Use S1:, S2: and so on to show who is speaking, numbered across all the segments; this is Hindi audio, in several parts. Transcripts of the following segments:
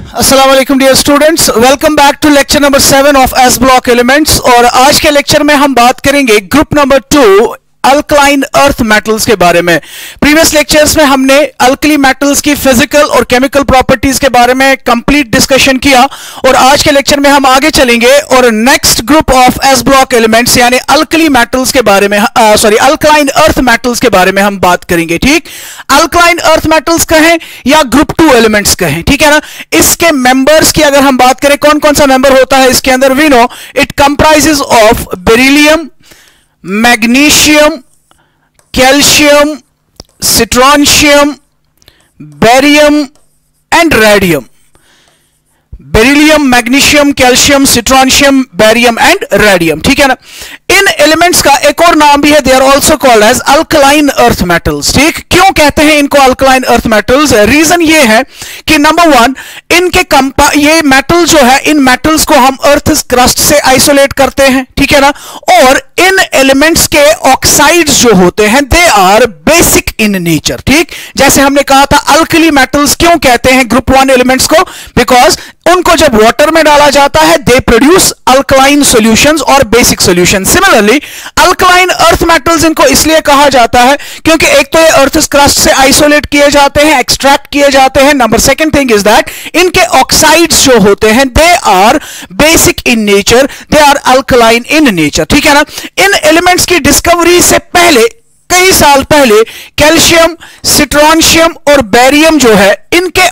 S1: अस्सलाम वालेकुम dear students, welcome back to lecture number 7 of S block elements. और आज के लेक्चर में हम बात करेंगे group number 2 alkaline earth metals के बारे में। प्रीवियस लेक्चर्स में हमने अल्कली मेटल्स की फिजिकल और केमिकल प्रॉपर्टीज के बारे में कंप्लीट डिस्कशन किया और आज के लेक्चर में हम आगे चलेंगे और next group of S block elements यानी अल्कली मेटल्स के बारे में अल्कलाइन अर्थ मेटल्स के बारे में हम बात करेंगे। ठीक, अल्कलाइन अर्थ मेटल्स कहें या ग्रुप 2 एलिमेंट्स कहें, ठीक है ना। इसके मेंबर्स की अगर हम बात करें कौन कौन सा मेंबर होता है इसके अंदर, we know it comprises of beryllium, magnesium, calcium, strontium, barium and radium. Beryllium, magnesium, calcium, strontium, barium and radium, ठीक है ना। इन एलिमेंट्स का एक और नाम भी है, they are also called as alkaline earth metals. ठीक, क्यों कहते हैं इनको अल्कलाइन अर्थ मेटल्स? रीजन ये है कि नंबर 1, इनके ये मेटल जो है, इन मेटल्स को हम अर्थ क्रस्ट से आइसोलेट करते हैं, ठीक है ना। और इन एलिमेंट्स के ऑक्साइड्स जो होते हैं they are basic in nature. ठीक, जैसे हमने कहा था अल्कली मेटल्स क्यों कहते हैं ग्रुप 1 एलिमेंट्स को, बिकॉज उनको जब वाटर में डाला जाता है दे प्रोड्यूस अल्कलाइन सॉल्यूशंस और basic solutions. Similarly alkaline earth metals इनको इसलिए कहा जाता है क्योंकि एक तो ये अर्थ क्रस्ट से आइसोलेट किए जाते हैं, एक्सट्रैक्ट किए जाते हैं। Number second thing is that इनके ऑक्साइड्स जो होते हैं they are basic in nature, they are alkaline in nature, ठीक है ना। इन एलिमेंट्स की डिस्कवरी से पहले, कई साल पहले, कैल्शियम, स्ट्रोंशियम और बेरियम जो है इनके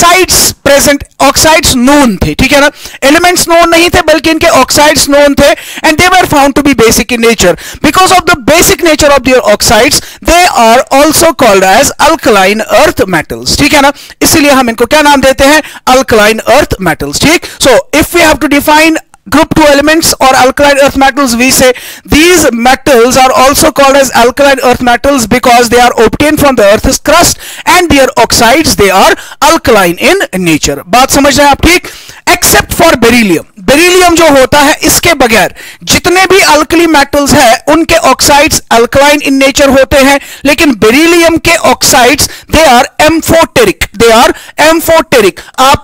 S1: ऑक्साइड्स नोन थे, ठीक है ना। एलिमेंट्स नोन नहीं थे बल्कि इनके ऑक्साइड्स नोन थे and they were found to be basic in nature. Because of the basic nature of their oxides they are also called as alkaline earth metals, ठीक है ना। इसीलिए हम इनको क्या नाम देते हैं? Alkaline earth metals. ठीक, so if we have to define group 2 elements or alkaline earth metals, we say these metals are also called as alkaline earth metals because they are obtained from the earth's crust and their oxides they are alkaline in nature। बात समझ रहे हैं आप? ठीक, except for beryllium, बेरिलियम जो होता है इसके बगैर जितने भी अल्कली मेटल्स हैं उनके ऑक्साइड्स अल्कलाइन इन नेचर होते हैं, लेकिन बेरिलियम के oxides they are amphoteric, they are amphoteric.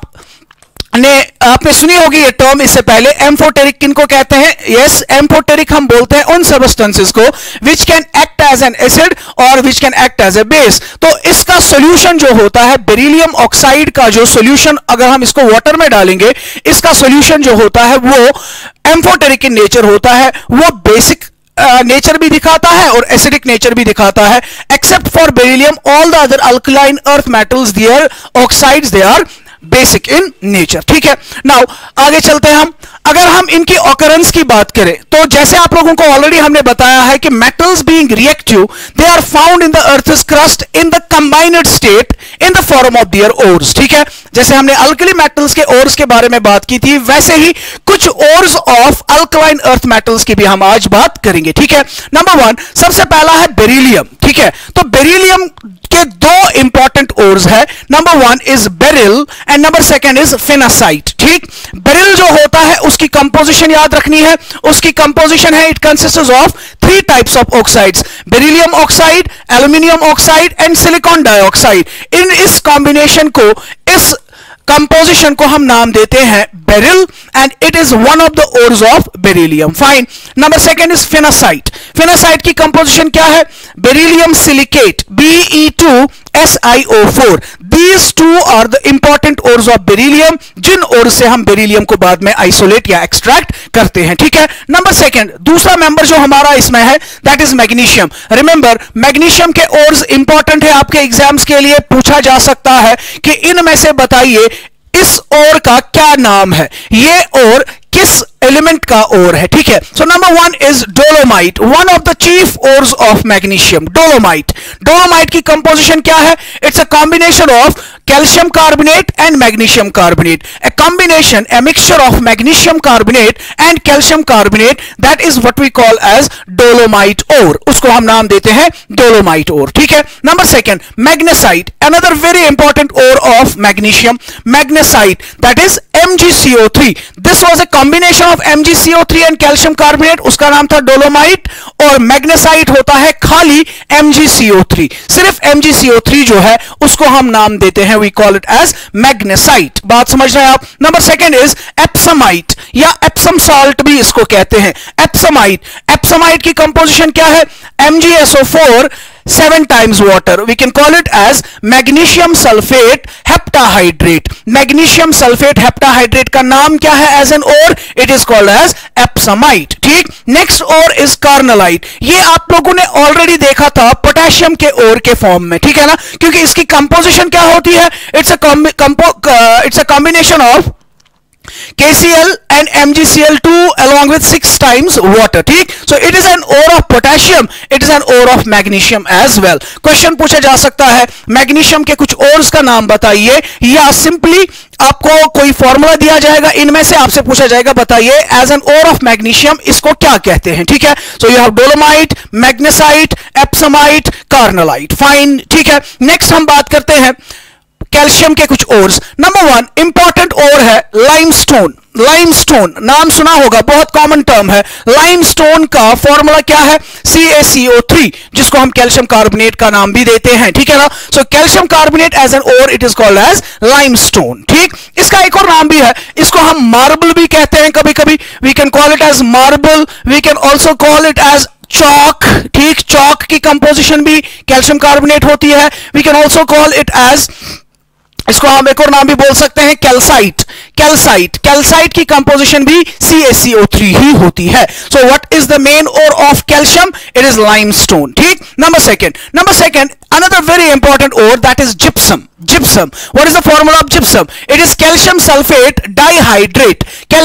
S1: आपने सुनी होगी ये टर्म इससे पहले। एम्फोटेरिक किनको कहते हैं? यस, एम्फोटेरिक हम बोलते हैं उन सब्सटेंसेस को which can act as an acid और which can act as a base. तो इसका सॉल्यूशन जो होता है, बेरिलियम ऑक्साइड का जो सॉल्यूशन, अगर हम इसको वाटर में डालेंगे, इसका सॉल्यूशन जो होता है वो एम्फोटेरिक इन नेचर होता है। वो बेसिक नेचर भी दिखाता है और एसिडिक नेचर भी दिखाता है। Except for beryllium all the other alkaline earth metals their oxides they are basic in nature, ठीक है। नाउ आगे चलते हैं हम। अगर हम इनकी ऑकरेंस की बात करें तो जैसे आप लोगों को ऑलरेडी हमने बताया है कि metals being reactive they are found in the earth's crust in the combined state in the form of their ores, ठीक है। जैसे हमने अल्कली मेटल्स के ओर्स के बारे में बात की थी, वैसे ही कुछ ores of alkaline earth metals की भी हम आज बात करेंगे, ठीक है। नंबर 1, सबसे पहला है बेरिलियम, ठीक है। तो बेरिलियम के दो इंपॉर्टेंट ओर्स है। Number 1 is beryl and number 2 is phenacite. ठीक, बेरिल जो होता है उसकी कंपोजिशन याद रखनी है। उसकी कंपोजिशन है, it consists of 3 types of oxides, beryllium oxide, aluminium oxide and silicon dioxide. इस कॉम्बिनेशन को, इस कंपोजिशन को हम नाम देते हैं beryl and it is one of the ores of beryllium. Fine. Number 2 is phenacite. Phenacite की कंपोजिशन क्या है? Beryllium silicate, Be2SiO4। These two are the important ores of beryllium, जिन ओर से हम बेरिलियम को बाद में आइसोलेट या एक्सट्रैक्ट करते हैं, ठीक है। नंबर 2, दूसरा मेंबर जो हमारा इसमें है that is magnesium. Remember, magnesium के ओर्स इंपॉर्टेंट है, आपके एग्जाम्स के लिए पूछा जा सकता है कि इनमें से बताइए इस ओर का क्या नाम है, ये ओर किस एलिमेंट का ओर है, ठीक है। So number 1 is dolomite, one of the chief ores of magnesium, dolomite. Dolomite की कंपोजिशन क्या है? It's a combination of calcium carbonate and magnesium carbonate, a combination, a mixture of magnesium carbonate and calcium carbonate, that is what we call as dolomite ore। उसको हम नाम देते हैं dolomite ore, ठीक है। Number 2, magnesite, another very important ore of magnesium, magnesite, that is MgCO3। This was a combination of MgCO3 and calcium carbonate, उसका नाम था dolomite। और मैग्नेसाइट होता है खाली MgCO3, सिर्फ MgCO3 जो है उसको हम नाम देते हैं we call it as magnesite. बात समझ रहे हैं आप। नंबर सेकंड इज एप्समाइट या एप्सम सॉल्ट भी इसको कहते हैं। एप्समाइट की कंपोजिशन क्या है? MgSO4 7 times water. We can call it as magnesium sulfate heptahydrate. Magnesium sulfate heptahydrate का नाम क्या है as an ore? It is called as epsomite. ठीक। Next ore is carnallite. ये आप लोगों ने ऑलरेडी देखा था पोटेशियम के ore के फॉर्म में, ठीक है ना, क्योंकि इसकी कंपोजिशन क्या होती है? It's a combination of KCl and MgCl2 along with 6 times water। ठीक। So it is an ore of potassium, it is an ore of magnesium as well। Question पूछा जा सकता है मैग्नीशियम के कुछ ओर्स का नाम बताइए, या सिंपली आपको कोई फॉर्मूला दिया जाएगा, इनमें से आपसे पूछा जाएगा बताइए as an ore of magnesium इसको क्या कहते हैं। ठीक है। So you have dolomite, magnesite, epsomite, carnallite. Fine, ठीक है। नेक्स्ट हम बात करते हैं कैल्शियम के कुछ ओर्स। नंबर 1 इंपॉर्टेंट ओर है लाइमस्टोन। लाइमस्टोन नाम सुना होगा, बहुत कॉमन टर्म है। लाइमस्टोन का फॉर्मूला क्या है? CaCO3, जिसको हम कैल्शियम कार्बोनेट का नाम भी देते हैं, ठीक है ना। So calcium carbonate as an ore it is called as limestone. ठीक। इसका एक और नाम भी है, इसको हम मार्बल भी कहते हैं कभी कभी। We can call it as marble, we can also call it as chalk. ठीक। चौक की कंपोजिशन भी कैल्शियम कार्बोनेट होती है। We can also call it as, इसको हम एक और नाम भी बोल सकते हैं कैल्साइट। कैल्साइट की कंपोजिशन भी CaCO3 ही होती है। So what is the main ore of calcium? It is limestone. ठीक। Number second another very important ore, that is gypsum. What is the formula of gypsum? It is calcium sulfate dihydrate.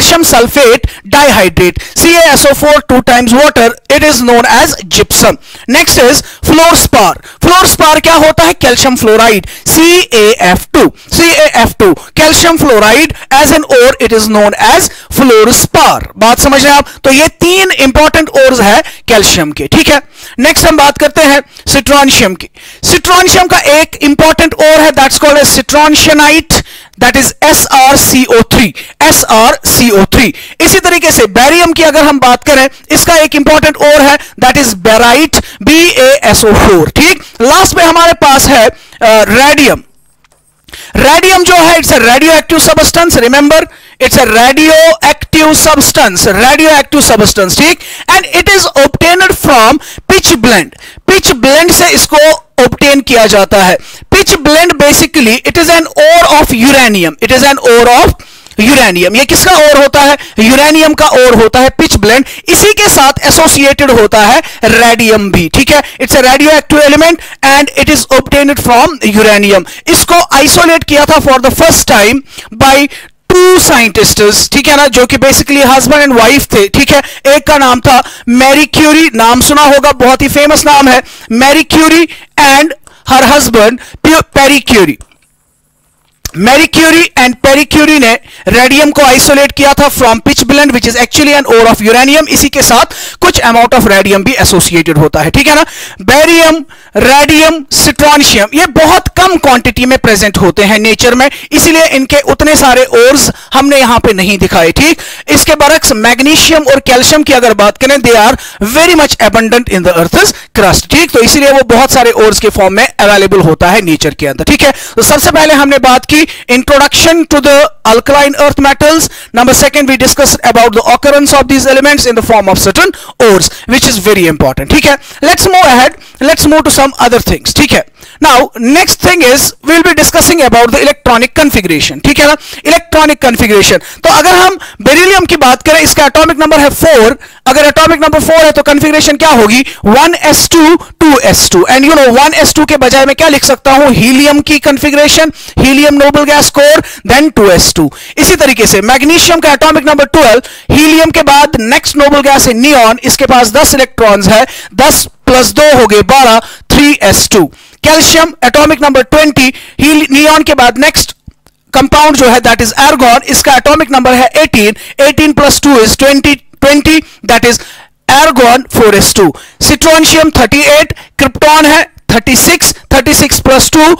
S1: CaSO4 2 times water, it is known as gypsum. Next is fluorspar. क्या होता है? Calcium fluoride, CaF2। Calcium fluoride as an ore it is known as fluorspar. बात समझ रहे हैं आप। तो ये 3 इंपॉर्टेंट ओर्स है कैल्शियम के। ठीक है। नेक्स्ट हम बात करते हैं सिट्रॉन्शियम की। सिट्रॉन्शियम का एक इंपॉर्टेंट ओर है, that's called as strontianite, that is SrCO3। इसी तरीके से बैरियम की अगर हम बात करें, इसका एक इंपॉर्टेंट ओर है, दैट इज बेराइट, BaSO4। ठीक। लास्ट में हमारे पास है रेडियम। रेडियम जो है it's a radioactive substance. Remember, it's a radioactive substance. ठीक। And it is obtained from pitchblende से इसको ऑब्टेन किया जाता है। Pitchblende basically it is an ore of uranium. ये किसका ओर होता है? यूरेनियम का ओर होता है पिच ब्लेंड। इसी के साथ एसोसिएटेड होता है रेडियम भी। ठीक है। It's a radioactive element and it is obtained from uranium. इसको आइसोलेट किया था for the first time by 2 scientists, ठीक है ना, जो कि बेसिकली हस्बैंड एंड वाइफ थे। ठीक है। एक का नाम था मैरी क्यूरी, नाम सुना होगा, बहुत ही फेमस नाम है, Marie Curie, and her husband Pierre Curie. Marie Curie and Pierre Curie ने रेडियम को आइसोलेट किया था from pitchblende which is actually an ore of uranium. इसी के साथ कुछ अमाउंट ऑफ रेडियम भी एसोसिएटेड होता है। ठीक है ना। बेरियम, रेडियम, सिट्रॉन्शियम ये बहुत कम क्वांटिटी में प्रेजेंट होते हैं नेचर में, इसीलिए इनके उतने सारे ओर्स हमने यहां पे नहीं दिखाए। ठीक। इसके बरक्स मैग्नीशियम और कैल्शियम की अगर बात करें, they are very much abundant in the earth's crust. ठीक। तो इसीलिए वो बहुत सारे ओर्स के फॉर्म में अवेलेबल होता है नेचर के अंदर। ठीक है। तो सबसे पहले हमने बात की introduction to the alkaline earth metals. Number 2 we discussed about the occurrence of these elements in the form of certain ores, which is very important. ठीक है। Let's move ahead. Let's move to some other things. ठीक है। Now next thing is we will be discussing about the electronic configuration. ठीक है ना। Electronic configuration. तो अगर हम बेरिलियम की बात करें, इसका एटॉमिक नंबर है 4। अगर एटॉमिक नंबर 4 है तो कन्फिग्रेशन क्या होगी? 1s2 2s2। And you know 1s2 के बजाय मैं क्या लिख सकता हूं? हीलियम की configuration, helium noble gas core, then 2s2। इसी तरीके से मैग्नीशियम का एटॉमिक नंबर 12, हीलियम के बाद नेक्स्ट नोबल गैस है नियॉन, इसके पास 10 इलेक्ट्रॉन्स है, 10 + 2 हो गए 12, 3s2। Calcium atomic number 20, neon के बाद नेक्स्ट कंपाउंड जो है दैट इज आर्गॉन, इसका एटॉमिक नंबर है 18, 18 + 2 is 20 that is argon 4s2। Strontium 38, krypton है 36 + 2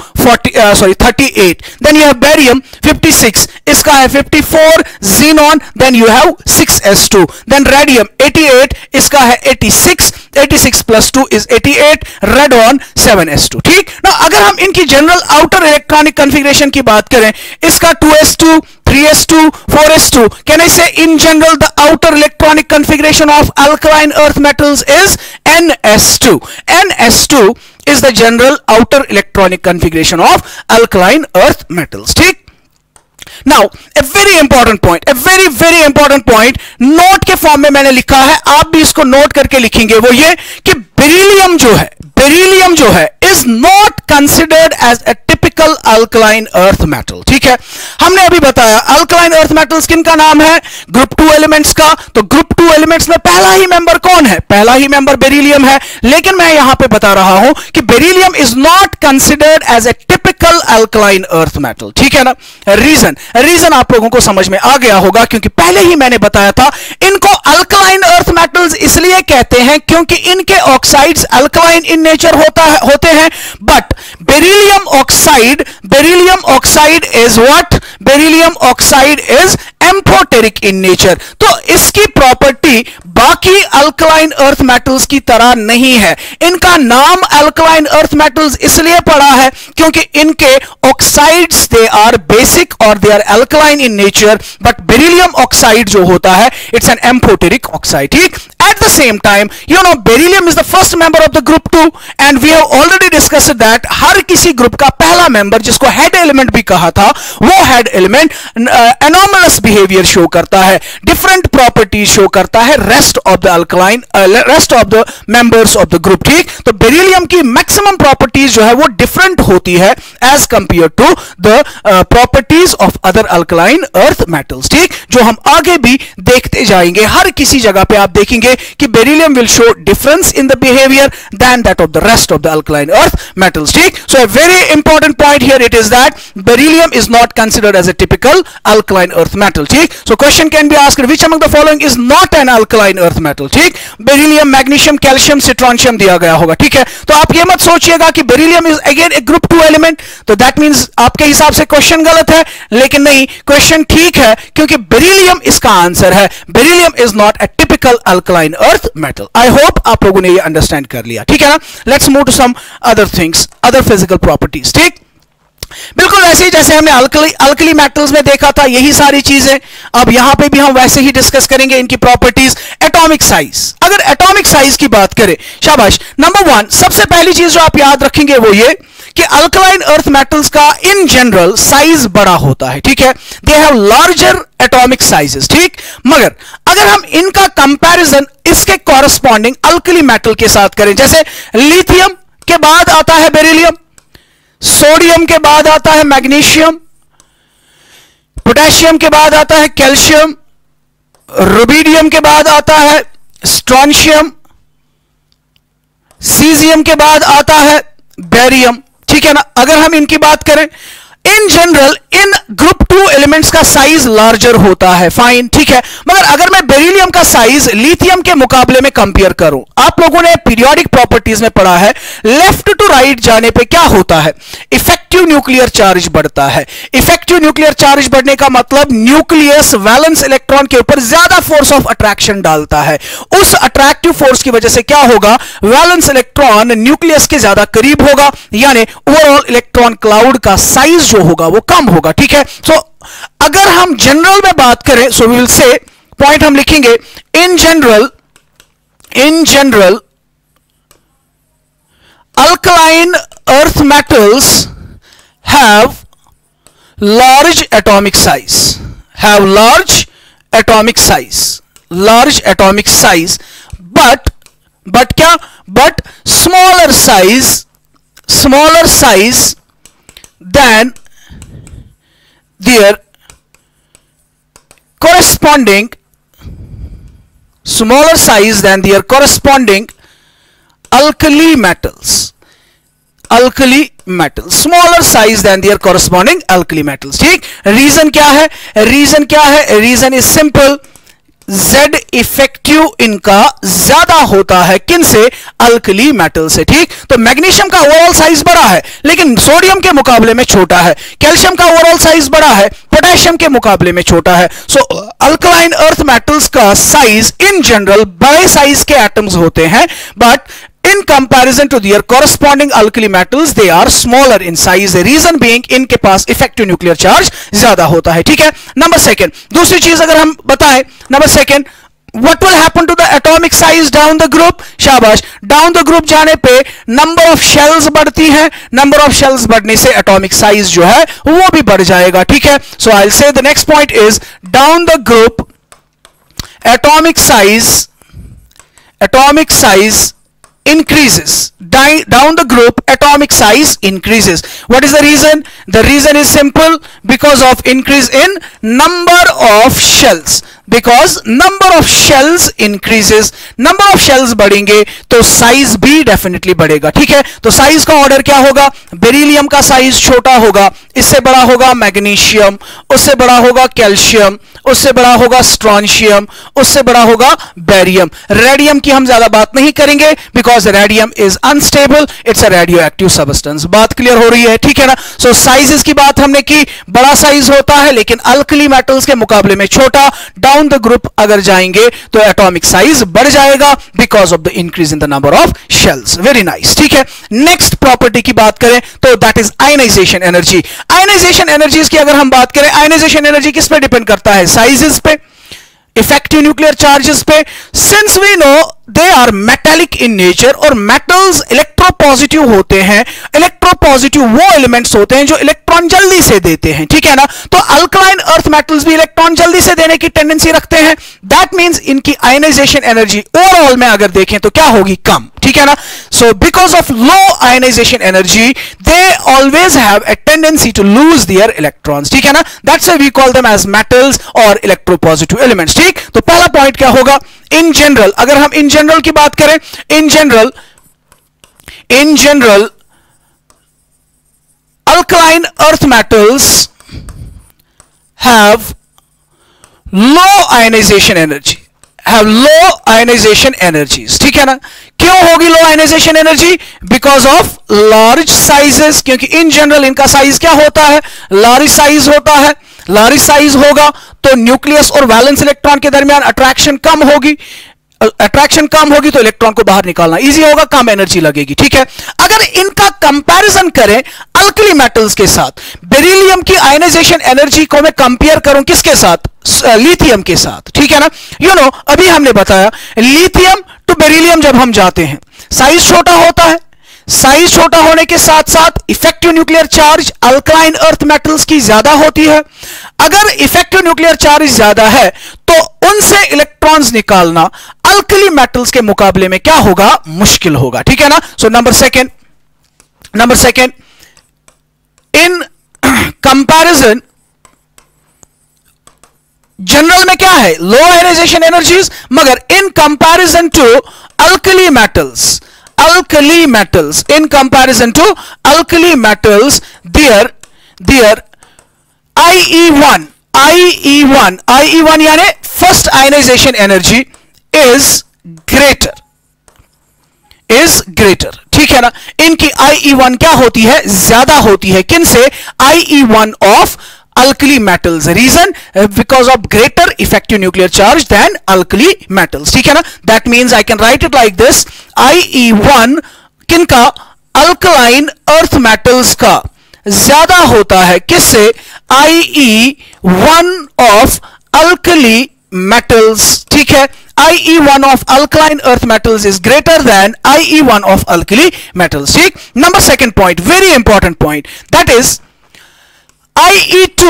S1: 38। देन यू हैव बेरियम 56, इसका है 54, xenon, then you have 6s2। Then radium 88, इसका है 86, 86 प्लस 2 इज 88, रेडॉन 7s2। ठीक ना, अगर हम इनकी जनरल आउटर इलेक्ट्रॉनिक कॉन्फ़िगरेशन की बात करें, इसका 2s2, 3s2, 4s2, can I say in general the outer electronic configuration of alkaline earth metals is ns2. ns2 is the general outer electronic configuration of alkaline earth metals। ठीक, Now, a very important point, a very important point, note के फॉर्म में मैंने लिखा है, आप भी इसको नोट करके लिखेंगे, वो ये कि बेरिलियम जो है is not considered as a typical alkaline earth metal। ठीक है, हमने अभी बताया alkaline earth metals किन का नाम है, ग्रुप 2 एलिमेंट्स का। तो ग्रुप 2 एलिमेंट्स में पहला ही मेंबर कौन है, पहला ही मेंबर बेरिलियम है। लेकिन मैं यहां पे बता रहा हूं कि beryllium is not considered as a typical alkaline earth metal. ठीक है ना, रीजन आप लोगों को समझ में आ गया होगा, क्योंकि पहले ही मैंने बताया था इनको अल्कलाइन अर्थ मेटल्स इसलिए कहते हैं क्योंकि इनके ऑक्साइड्स अल्कलाइन इन नेचर होते हैं। But beryllium oxide is what, beryllium oxide is amphoteric in nature. तो इसकी प्रॉपर्टी बाकी अल्कलाइन अर्थ मेटल्स की तरह नहीं है। इनका नाम अल्कलाइन अर्थ मेटल्स इसलिए पड़ा है क्योंकि इनके ऑक्साइड्स दे आर बेसिक और they are alkaline in nature, but beryllium oxide जो होता है इट्स एन एम्फोटेरिक ऑक्साइड। ठीक, at the same time you know beryllium is the first member of the group 2 and we have already discussed that हर किसी ग्रुप का पहला मेंबर, जिसको हेड एलिमेंट भी कहा था, वो head element anomalous behaviour show करता है, डिफरेंट प्रॉपर्टीज शो करता है rest of the members of the group. ठीक, तो बेरिलियम की मैक्सिमम प्रॉपर्टीज जो है वो डिफरेंट होती है as compare to the properties of other alkaline earth metals. ठीक, जो हम आगे भी देखते जाएंगे, हर किसी जगह पे आप देखेंगे कि beryllium will show difference in the behaviour then that of the rest of the alkaline earth metals. ठीक, so a very important point here it is that beryllium is not considered as a typical alkaline earth metal। ठीक, so question can be asked which among the following is not an alkaline earth metal। ठीक, बेरिलियम, मैग्नीशियम, कैल्शियम, सिट्रॉन्शियम दिया गया होगा। ठीक है, तो आप ये मत सोचिएगा कि beryllium is again a group 2 element, तो दैट मींस आपके हिसाब से क्वेश्चन गलत है। लेकिन नहीं, क्वेश्चन ठीक है क्योंकि बेरिलियम इसका आंसर है। Beryllium is not a typical alkaline earth metal. I hope आप लोगों ने ये अंडरस्टैंड कर लिया। ठीक है ना, let's move to some other things, other physical properties. ठीक, बिल्कुल वैसे ही जैसे हमने अल्कली मेटल्स में देखा था, यही सारी चीजें अब यहां पे भी हम वैसे ही डिस्कस करेंगे इनकी प्रॉपर्टीज। एटॉमिक साइज, अगर एटॉमिक साइज की बात करें, शाबाश, नंबर 1 सबसे पहली चीज जो आप याद रखेंगे वो ये कि अल्कलाइन अर्थ मेटल्स का इन जनरल साइज बड़ा होता है। ठीक है, they have larger atomic sizes. ठीक, मगर अगर हम इनका कंपैरिजन इसके कॉरस्पॉन्डिंग अल्कली मेटल के साथ करें, जैसे लिथियम के बाद आता है बेरिलियम, सोडियम के बाद आता है मैग्नीशियम, पोटेशियम के बाद आता है कैल्शियम, रुबिडियम के बाद आता है स्ट्रोंशियम, सीजियम के बाद आता है बेरियम। ठीक है ना, अगर हम इनकी बात करें in general in group 2 elements का साइज लार्जर होता है, फाइन। ठीक है, मगर अगर मैं बेरिलियम का साइज लिथियम के मुकाबले में कंपेयर करूं, आप लोगों ने पीरियोडिक प्रॉपर्टीज में पढ़ा है, लेफ्ट टू राइट जाने पे क्या होता है, इफेक्टिव न्यूक्लियर चार्ज बढ़ता है। इफेक्टिव न्यूक्लियर चार्ज बढ़ने का मतलब न्यूक्लियस वैलेंस इलेक्ट्रॉन के ऊपर ज्यादा फोर्स ऑफ अट्रैक्शन डालता है। उस अट्रैक्टिव फोर्स की वजह से क्या होगा, वैलेंस इलेक्ट्रॉन न्यूक्लियस के ज्यादा करीब होगा, यानी ओवरऑल इलेक्ट्रॉन क्लाउड का साइज जो होगा वो कम होगा। ठीक है, सो अगर हम जनरल में बात करें, so we will say point हम लिखेंगे in general alkaline earth metals have large atomic size, large atomic size, but क्या, but smaller size than their corresponding alkali metals, smaller size than their corresponding alkali metals। ठीक, रीजन क्या है, reason is simple, Z effective इनका ज्यादा होता है, किन से, अल्कली मेटल से। ठीक, तो मैग्नीशियम का ओवरऑल साइज बड़ा है लेकिन सोडियम के मुकाबले में छोटा है, कैल्शियम का ओवरऑल साइज बड़ा है, पोटेशियम के मुकाबले में छोटा है। सो अल्कलाइन अर्थ मेटल्स का साइज इन जनरल बड़े साइज के एटम्स होते हैं, but in comparison to their corresponding alkali metals they are smaller in size. The reason being इनके पास effective nuclear charge ज्यादा होता है. ठीक है. नंबर सेकेंड, दूसरी चीज अगर हम बताएं, number second, what will happen to the atomic size down the group? शाबाश. down the group जाने पे number of shells बढ़ती है, number of shells बढ़ने से atomic size जो है वो भी बढ़ जाएगा. ठीक है. so I'll say the next point is down the group atomic size increases. Down the group atomic size increases. What is the reason? The reason is simple, because of increase in number of shells. Because number of shells increases, number of shells बढ़ेंगे तो साइज भी डेफिनेटली बढ़ेगा. ठीक है. तो साइज का ऑर्डर क्या होगा? बेरिलियम का साइज छोटा होगा, इससे बड़ा होगा मैग्नीशियम, उससे बड़ा होगा कैल्शियम, उससे बड़ा होगा स्ट्रोंशियम, उससे बड़ा होगा बेरियम. रेडियम की हम ज्यादा बात नहीं करेंगे because radium is unstable, it's a radioactive substance. बात क्लियर हो रही है? ठीक है ना. सो साइजेस की बात हमने की, बड़ा साइज होता है लेकिन अल्कली मेटल्स के मुकाबले में छोटा. डाउन द ग्रुप अगर जाएंगे तो एटॉमिक साइज बढ़ जाएगा because of the increase in the number of shells. Very nice. ठीक है. नेक्स्ट प्रॉपर्टी की बात करें तो that is ionization energy. Ionization energies की अगर हम बात करें, आयनाइजेशन एनर्जी किस पे डिपेंड करता है? साइजेस पे, इफेक्टिव न्यूक्लियर चार्जेस पे. Since we know they are metallic in nature और मेटल्स इलेक्ट्रोपॉजिटिव होते हैं, इलेक्ट्रोपॉजिटिव वो एलिमेंट्स होते हैं जो इलेक्ट्रॉन जल्दी से देते हैं. ठीक है ना. तो अल्कलाइन अर्थ मेटल्स भी इलेक्ट्रॉन जल्दी से देने की टेंडेंसी रखते हैं. दैट मींस इनकी आयनाइजेशन एनर्जी ओवरऑल में अगर देखें तो क्या होगी? कम. ठीक है ना. So because of low ionization energy they always have a tendency to lose their electrons. ठीक है ना. That's why we call them as metals और इलेक्ट्रोपॉजिटिव एलिमेंट्स. ठीक. तो पहला पॉइंट क्या होगा? इन जनरल, अगर हम इन जनरल की बात करें, in general alkaline earth metals have low ionization energy, have low ionization energies. ठीक है ना. क्यों होगी low ionization energy? Because of large sizes. क्योंकि इन जनरल इनका साइज क्या होता है? लार्ज साइज होता है. लार्ज साइज होगा तो न्यूक्लियस और वैलेंस इलेक्ट्रॉन के दरमियान अट्रैक्शन कम होगी. अट्रैक्शन कम होगी तो इलेक्ट्रॉन को बाहर निकालना इजी होगा, कम एनर्जी लगेगी. ठीक है. अगर इनका कंपैरिजन करें अल्कली मेटल्स के साथ, बेरिलियम की आयनाइजेशन एनर्जी को मैं कंपेयर करूं किसके साथ? लिथियम के साथ. ठीक है ना. यू नो अभी हमने बताया लिथियम टू बेरिलियम जब हम जाते हैं साइज छोटा होता है. साइज छोटा होने के साथ साथ effective nuclear charge alkaline earth metals की ज्यादा होती है. अगर इफेक्टिव न्यूक्लियर चार्ज ज्यादा है तो उनसे इलेक्ट्रॉन्स निकालना अल्कली मेटल्स के मुकाबले में क्या होगा? मुश्किल होगा. ठीक है ना. So number second, in comparison general में क्या है? लो आयनाइजेशन एनर्जीज, मगर in comparison to alkali metals, in comparison to alkali metals, their IE1 यानी first ionization energy is greater. ठीक है ना. इनकी IE1 क्या होती है? ज्यादा होती है. किन से? IE1 of alkali metals. Reason? Because of greater effective nuclear charge than alkali metals. ठीक है ना. That means I can write it like this. IE1 किनका? alkaline earth metals का ज्यादा होता है. किससे? IE1 of alkali metals. ठीक है. IE1 of alkaline earth metals is greater than IE1 of alkali metals. ठीक. Number second point, very important point, that is IE2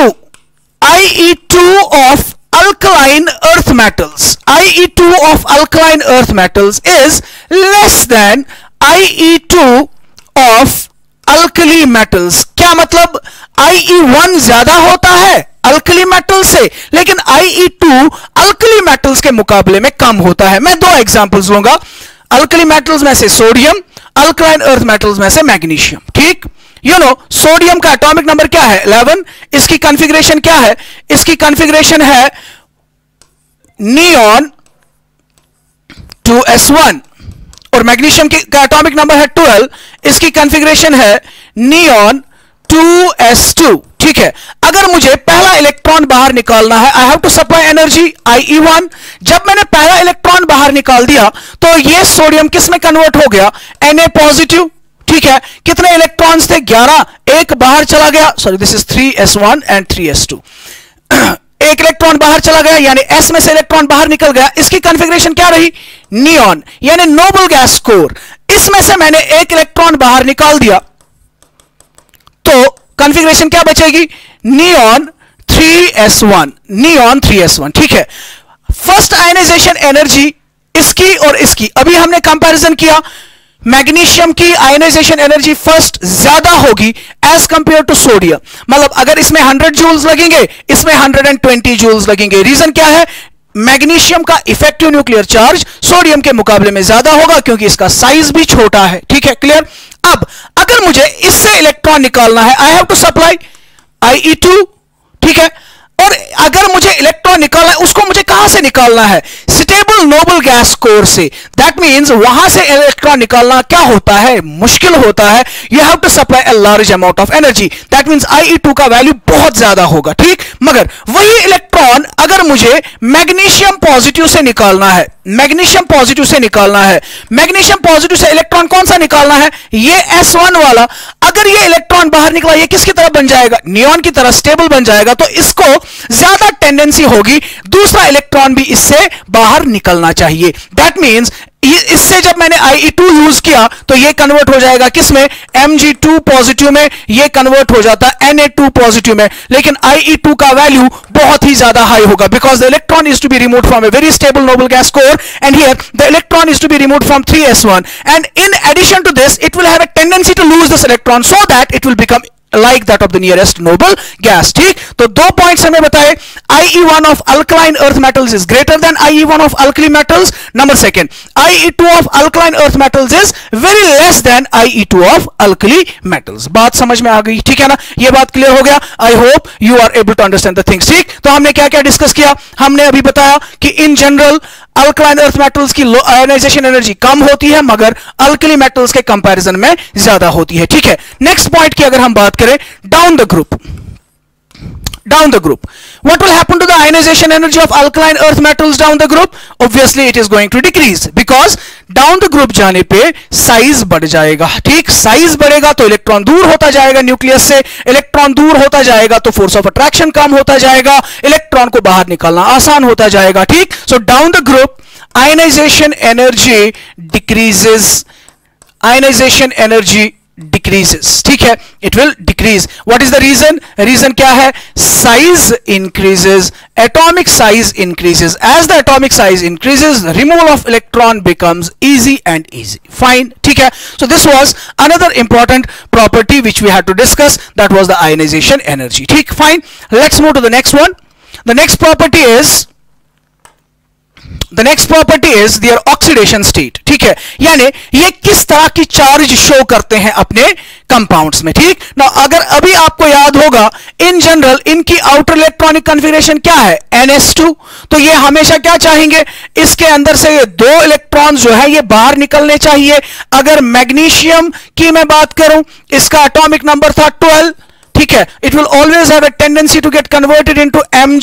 S1: of alkaline earth metals. IE2 of alkaline earth metals is less than IE2 of alkali metals. क्या मतलब? IE1 ज्यादा होता है अल्कली मेटल्स से, लेकिन IE2 अल्कली मेटल्स के मुकाबले में कम होता है. मैं दो एग्जांपल्स लूंगा. अल्कली मेटल्स में से सोडियम, अल्कलाइन अर्थ मेटल्स में से मैग्नीशियम. ठीक. यू नो सोडियम का एटॉमिक नंबर क्या है? 11. इसकी कॉन्फ़िगरेशन क्या है? इसकी कॉन्फ़िगरेशन है नियॉन 2s1 और मैग्नीशियम का एटॉमिक नंबर है 12. इसकी कॉन्फ़िगरेशन है नियॉन 2s2. ठीक है. अगर मुझे पहला इलेक्ट्रॉन बाहर निकालना है, I have to supply energy IE1। जब मैंने पहला इलेक्ट्रॉन बाहर निकाल दिया तो ये सोडियम किस में कन्वर्ट हो गया, Na पॉजिटिव। ठीक है, कितने इलेक्ट्रॉन्स थे, 11, एक बाहर चला गया, sorry this is 3s1 and 3s2। एक इलेक्ट्रॉन बाहर चला गया, यानी S में से इलेक्ट्रॉन बाहर निकल गया। इसकी कॉन्फ़िगरेशन क्या रही, नियॉन, यानी नोबल गैस कोर। इसमें से मैंने एक इलेक्ट्रॉन बाहर निकाल दिया तो कॉन्फ़िगरेशन क्या बचेगी, नियॉन 3s1, नियॉन 3s1। ठीक है, फर्स्ट आयनाइजेशन एनर्जी इसकी और इसकी, अभी हमने कंपैरिजन किया, मैग्नीशियम की आयनाइजेशन एनर्जी फर्स्ट ज्यादा होगी एज कंपेयर टू सोडियम। मतलब अगर इसमें 100 जूल्स लगेंगे, इसमें 120 जूल्स लगेंगे। रीजन क्या है, मैग्नीशियम का इफेक्टिव न्यूक्लियर चार्ज सोडियम के मुकाबले में ज्यादा होगा क्योंकि इसका साइज भी छोटा है। ठीक है, क्लियर। अब अगर मुझे इससे इलेक्ट्रॉन निकालना है, I have to supply IE2। ठीक है, और अगर मुझे इलेक्ट्रॉन निकालना है, उसको मुझे कहां से निकालना है, स्टेबल नोबल गैस कोर से। दैट मींस वहां से इलेक्ट्रॉन निकालना क्या होता है, मुश्किल होता है। You have to supply a large amount of energy, that means IE2 का वैल्यू बहुत ज्यादा होगा। ठीक, मगर वही इलेक्ट्रॉन अगर मुझे मैग्नीशियम पॉजिटिव से निकालना है, मैग्नीशियम पॉजिटिव से निकालना है, मैग्नीशियम पॉजिटिव से इलेक्ट्रॉन कौन सा निकालना है, ये S1 वाला। अगर ये इलेक्ट्रॉन बाहर निकला, ये किसकी तरह बन जाएगा, नियॉन की तरह स्टेबल बन जाएगा। तो इसको ज्यादा टेंडेंसी होगी दूसरा इलेक्ट्रॉन भी इससे बाहर निकलना चाहिए। दैट मींस इससे जब मैंने IE2 यूज किया तो ये कन्वर्ट हो जाएगा किसमें, Mg2 पॉजिटिव में, ये कन्वर्ट हो जाता है Na2 पॉजिटिव में। लेकिन IE2 का वैल्यू बहुत ही ज्यादा हाई होगा because the electron is to be removed from a very stable noble gas core and here the electron is to be removed from 3s1 and in addition to this it will have a tendency to lose this electron so that it will become like that of the nearest noble gas। ठीक, तो दो पॉइंट्स हमें बताए, IE1 of alkaline earth metals is greater than IE1 of alkali metals। Number second, IE2 of alkaline earth metals is very less than IE2 of alkali metals। बात समझ में आ गई, ठीक है ना, ये बात क्लियर हो गया। I hope you are able to understand the things. ठीक, तो हमने क्या क्या डिस्कस किया, हमने अभी बताया कि in general alkaline earth metals की आयनाइजेशन एनर्जी कम होती है मगर अल्कली मेटल्स के कंपैरिजन में ज्यादा होती है। ठीक है, नेक्स्ट पॉइंट की अगर हम बात करें, down the group, down the group, what will happen to the ionization energy of alkaline earth metals down the group? Obviously it is going to decrease because down the group जाने पे साइज बढ़ जाएगा। ठीक, साइज बढ़ेगा तो इलेक्ट्रॉन दूर होता जाएगा न्यूक्लियस से, इलेक्ट्रॉन दूर होता जाएगा तो फोर्स ऑफ अट्रैक्शन कम होता जाएगा, इलेक्ट्रॉन को बाहर निकालना आसान होता जाएगा। ठीक, so down the group ionization energy decreases, ionization energy decreases। ठीक है, it will decrease। what is the reason? reason क्या है, size increases, atomic size increases, as the atomic size increases removal of electron becomes easy and easy। fine, ठीक है, so this was another important property which we had to discuss, that was the ionization energy। ठीक, fine, let's move to the next one। the next property is their oxidation state। ठीक है, यानी ये किस तरह की चार्ज शो करते हैं अपने कंपाउंड्स में। ठीक ना, अगर अभी आपको याद होगा इन जनरल इनकी आउटर इलेक्ट्रॉनिक कॉन्फ़िगरेशन क्या है, NS2। तो ये हमेशा क्या चाहेंगे, इसके अंदर से ये दो इलेक्ट्रॉन्स जो है ये बाहर निकलने चाहिए। अगर मैग्नीशियम की मैं बात करूं, इसका एटॉमिक नंबर था 12। ठीक है, it will always have a tendency to get converted into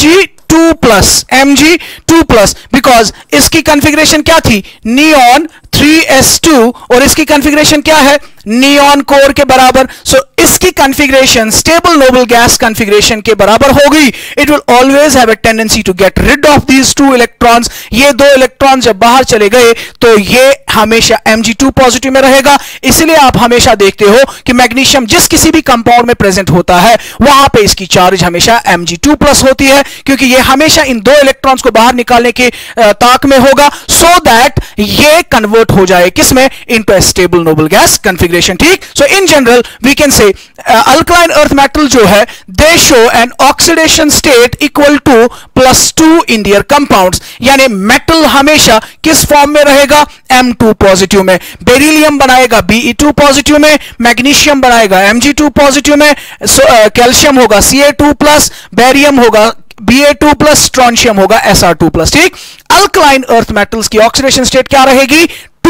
S1: Mg2+ because इसकी कॉन्फ़िगरेशन क्या थी, नियॉन 3s2 और इसकी कॉन्फ़िगरेशन क्या है, नियॉन कोर के बराबर। सो इसकी configuration stable noble gas configuration के बराबर हो गई। It will always have a tendency to get rid of these two electrons. ये दो इलेक्ट्रॉन जब बाहर चले गए तो ये हमेशा Mg2 पॉजिटिव में रहेगा। इसलिए आप हमेशा देखते हो कि मैग्नीशियम जिस किसी भी कंपाउंड में प्रेजेंट होता है वहां पे इसकी चार्ज हमेशा Mg2+ होती है, क्योंकि ये हमेशा इन दो इलेक्ट्रॉन्स को बाहर निकालने के ताक में होगा सो दैट ये कन्वर्ट हो जाए किसमें, into a stable noble gas configuration. ठीक, so in general we can say alkaline earth metal जो है they show an oxidation state equal to +2 in their compounds. यानी मेटल हमेशा किस फॉर्म में रहेगा, M2 पॉजिटिव में। बेरिलियम बनाएगा Be2 पॉजिटिव में, मैग्नीशियम बनाएगा Mg2 पॉजिटिव में, कैल्शियम होगा Ca2+, बेरियम होगा Ba2+, स्ट्रोंशियम होगा Sr2+। ठीक, अल्कलाइन अर्थ मेटल्स की ऑक्सीडेशन स्टेट क्या रहेगी, 2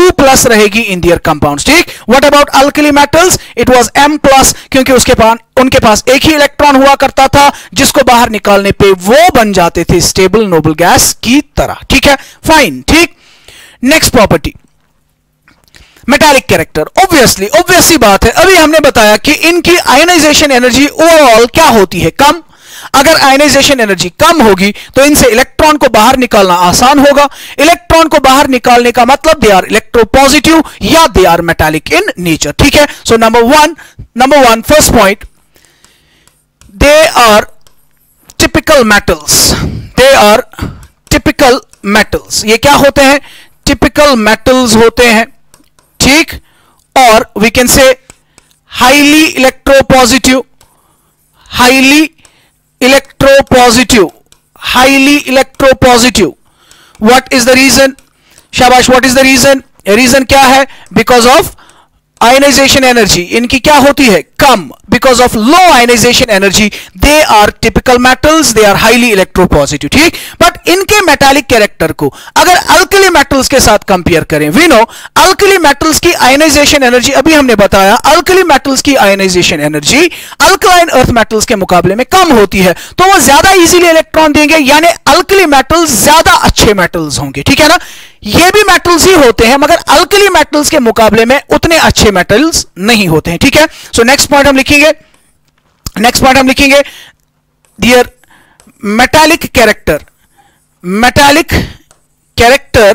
S1: 2+ रहेगी इन देयर कंपाउंड्स, ठीक। What about alkali metals, it was M+, क्योंकि उनके पास एक ही इलेक्ट्रॉन हुआ करता था जिसको बाहर निकालने पे वो बन जाते थे स्टेबल नोबल गैस की तरह, ठीक है, फाइन, ठीक। Next property, metallic character. Obviously बात है, अभी हमने बताया कि इनकी आयनाइजेशन एनर्जी ओवरऑल क्या होती है, कम। अगर आयनाइजेशन एनर्जी कम होगी तो इनसे इलेक्ट्रॉन को बाहर निकालना आसान होगा। इलेक्ट्रॉन को बाहर निकालने का मतलब दे आर इलेक्ट्रोपॉजिटिव या they are metallic in nature, ठीक है। So number one first point, they are typical metals, they are typical metals. ये क्या होते हैं, टिपिकल मेटल्स होते हैं, ठीक। और we can say highly electropositive, highly electropositive, highly electropositive. What is the reason, शाबाश, what is the reason, reason क्या है, बिकॉज ऑफ आयनाइजेशन एनर्जी इनकी क्या होती है, कम। Because of low ionization energy they are typical metals, they are highly electropositive, ठीक। बट इनके मेटालिक कैरेक्टर को अगर अल्कली मेटल्स के साथ कंपेयर करें, वी नो अल्कली मेटल्स की आयनाइजेशन एनर्जी, अभी हमने बताया अल्कली मेटल्स की ionization energy alkaline earth metals के मुकाबले में कम होती है, तो वो ज्यादा इजीली इलेक्ट्रॉन देंगे, यानी अल्कली मेटल्स ज्यादा अच्छे मेटल्स होंगे, ठीक है ना। ये भी मेटल्स ही होते हैं मगर अल्कली मेटल्स के मुकाबले में उतने अच्छे मेटल्स नहीं होते हैं, ठीक है। सो नेक्स्ट पॉइंट हम लिखेंगे, dear metallic character, metallic character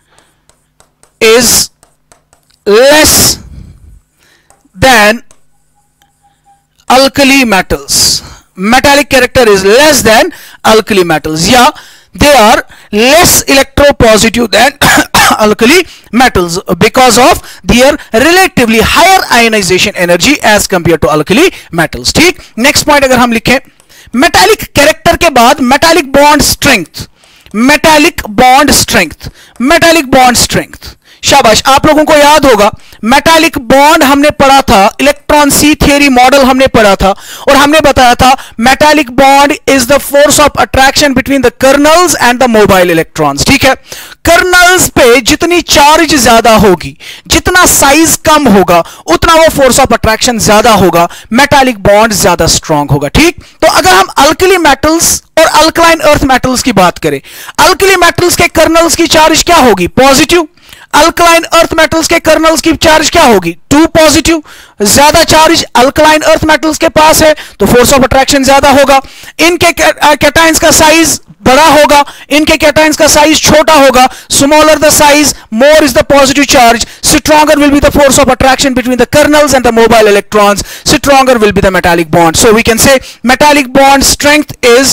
S1: is less than alkali metals, metallic character is less than alkali metals, yeah, they are less electropositive than alkali metals because of their relatively higher ionization energy as compared to alkali metals, ठीक। नेक्स्ट पॉइंट अगर हम लिखें, मेटालिक कैरेक्टर के बाद metallic bond strength, metallic bond strength, metallic bond strength, शाबाश, आप लोगों को याद होगा मेटालिक बॉन्ड हमने पढ़ा था, इलेक्ट्रॉन सी थियरी मॉडल हमने पढ़ा था और हमने बताया था metallic bond is the force of attraction between the kernels and the mobile electrons, ठीक है। कर्नल्स पे जितनी चार्ज ज्यादा होगी, जितना साइज कम होगा, उतना वो फोर्स ऑफ अट्रैक्शन ज्यादा होगा, मेटालिक बॉन्ड ज्यादा स्ट्रांग होगा, ठीक। तो अगर हम अल्कली मेटल्स और अल्कलाइन अर्थ मेटल्स की बात करें, अल्कली मेटल्स के कर्नल्स की चार्ज क्या होगी, पॉजिटिव। अल्कलाइन अर्थ मेटल्स के कर्नल्स की चार्ज क्या होगी, 2 पॉजिटिव। ज्यादा चार्ज अल्कलाइन अर्थ मेटल्स के पास है तो फोर्स ऑफ अट्रैक्शन ज्यादा होगा। इनके कैटायंस का साइज बड़ा होगा, इनके कैटायंस का साइज छोटा होगा। Smaller the size, more is the positive charge, stronger will be the force of attraction between the kernels and the mobile electrons, stronger will be the metallic bond. So we can say metallic bond strength is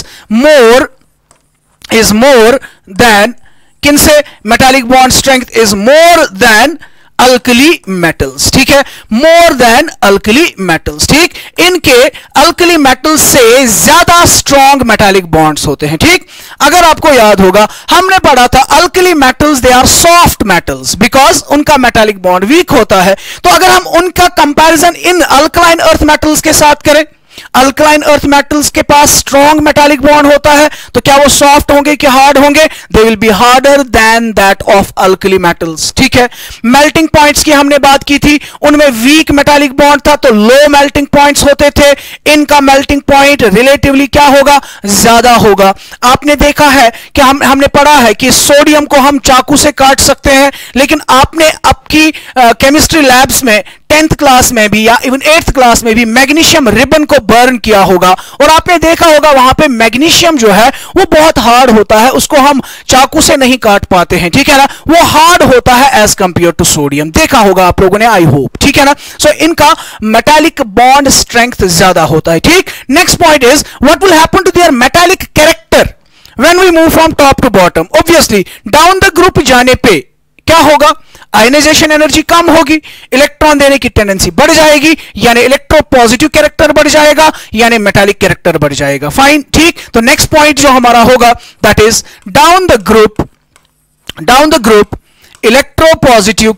S1: more than, किनसे, metallic bond strength is more than alkali metals, ठीक है, मोर देन अल्कली मेटल्स, ठीक। इनके अल्कली मेटल्स से ज्यादा स्ट्रॉन्ग मेटालिक बॉन्ड्स होते हैं, ठीक। अगर आपको याद होगा हमने पढ़ा था alkali metals they are soft metals because उनका मेटालिक बॉन्ड वीक होता है। तो अगर हम उनका कंपैरिजन इन अल्कलाइन अर्थ मेटल्स के साथ करें, अल्कलाइन अर्थ मेटल्स के पास स्ट्रॉन्ग मेटालिक बॉन्ड होता है, तो क्या वो सॉफ्ट होंगे कि हार्ड होंगे, they will be harder than that of alkali metals, ठीक है। मेल्टिंग पॉइंट्स की हमने बात की थी, उनमें वीक मेटालिक बॉन्ड था तो लो मेल्टिंग पॉइंट्स होते थे। इनका मेल्टिंग पॉइंट रिलेटिवली क्या होगा, ज्यादा होगा। आपने देखा है कि हमने पढ़ा है कि सोडियम को हम चाकू से काट सकते हैं, लेकिन आपने आपकी केमिस्ट्री लैब्स में 10th क्लास में भी या इवन 8th क्लास में भी मैग्नीशियम रिबन को बर्न किया होगा और आपने देखा होगा वहां पे मैग्नीशियम जो है वो बहुत हार्ड होता है, उसको हम चाकू से नहीं काट पाते हैं, ठीक है ना, वो हार्ड होता है एज कंपेयर टू सोडियम, देखा होगा आप लोगों ने, आई होप, ठीक है ना। सो इनका मेटालिक बॉन्ड स्ट्रेंथ ज्यादा होता है, ठीक। Next point is what will happen to their metallic character when we move from top to bottom. Obviously down the group जाने पे क्या होगा, आयनाइजेशन एनर्जी कम होगी, इलेक्ट्रॉन देने की टेंडेंसी बढ़ जाएगी, यानी इलेक्ट्रोपॉजिटिव कैरेक्टर बढ़ जाएगा, यानी मेटालिक कैरेक्टर बढ़ जाएगा, फाइन, ठीक। तो नेक्स्ट पॉइंट जो हमारा होगा that is down the group electropositive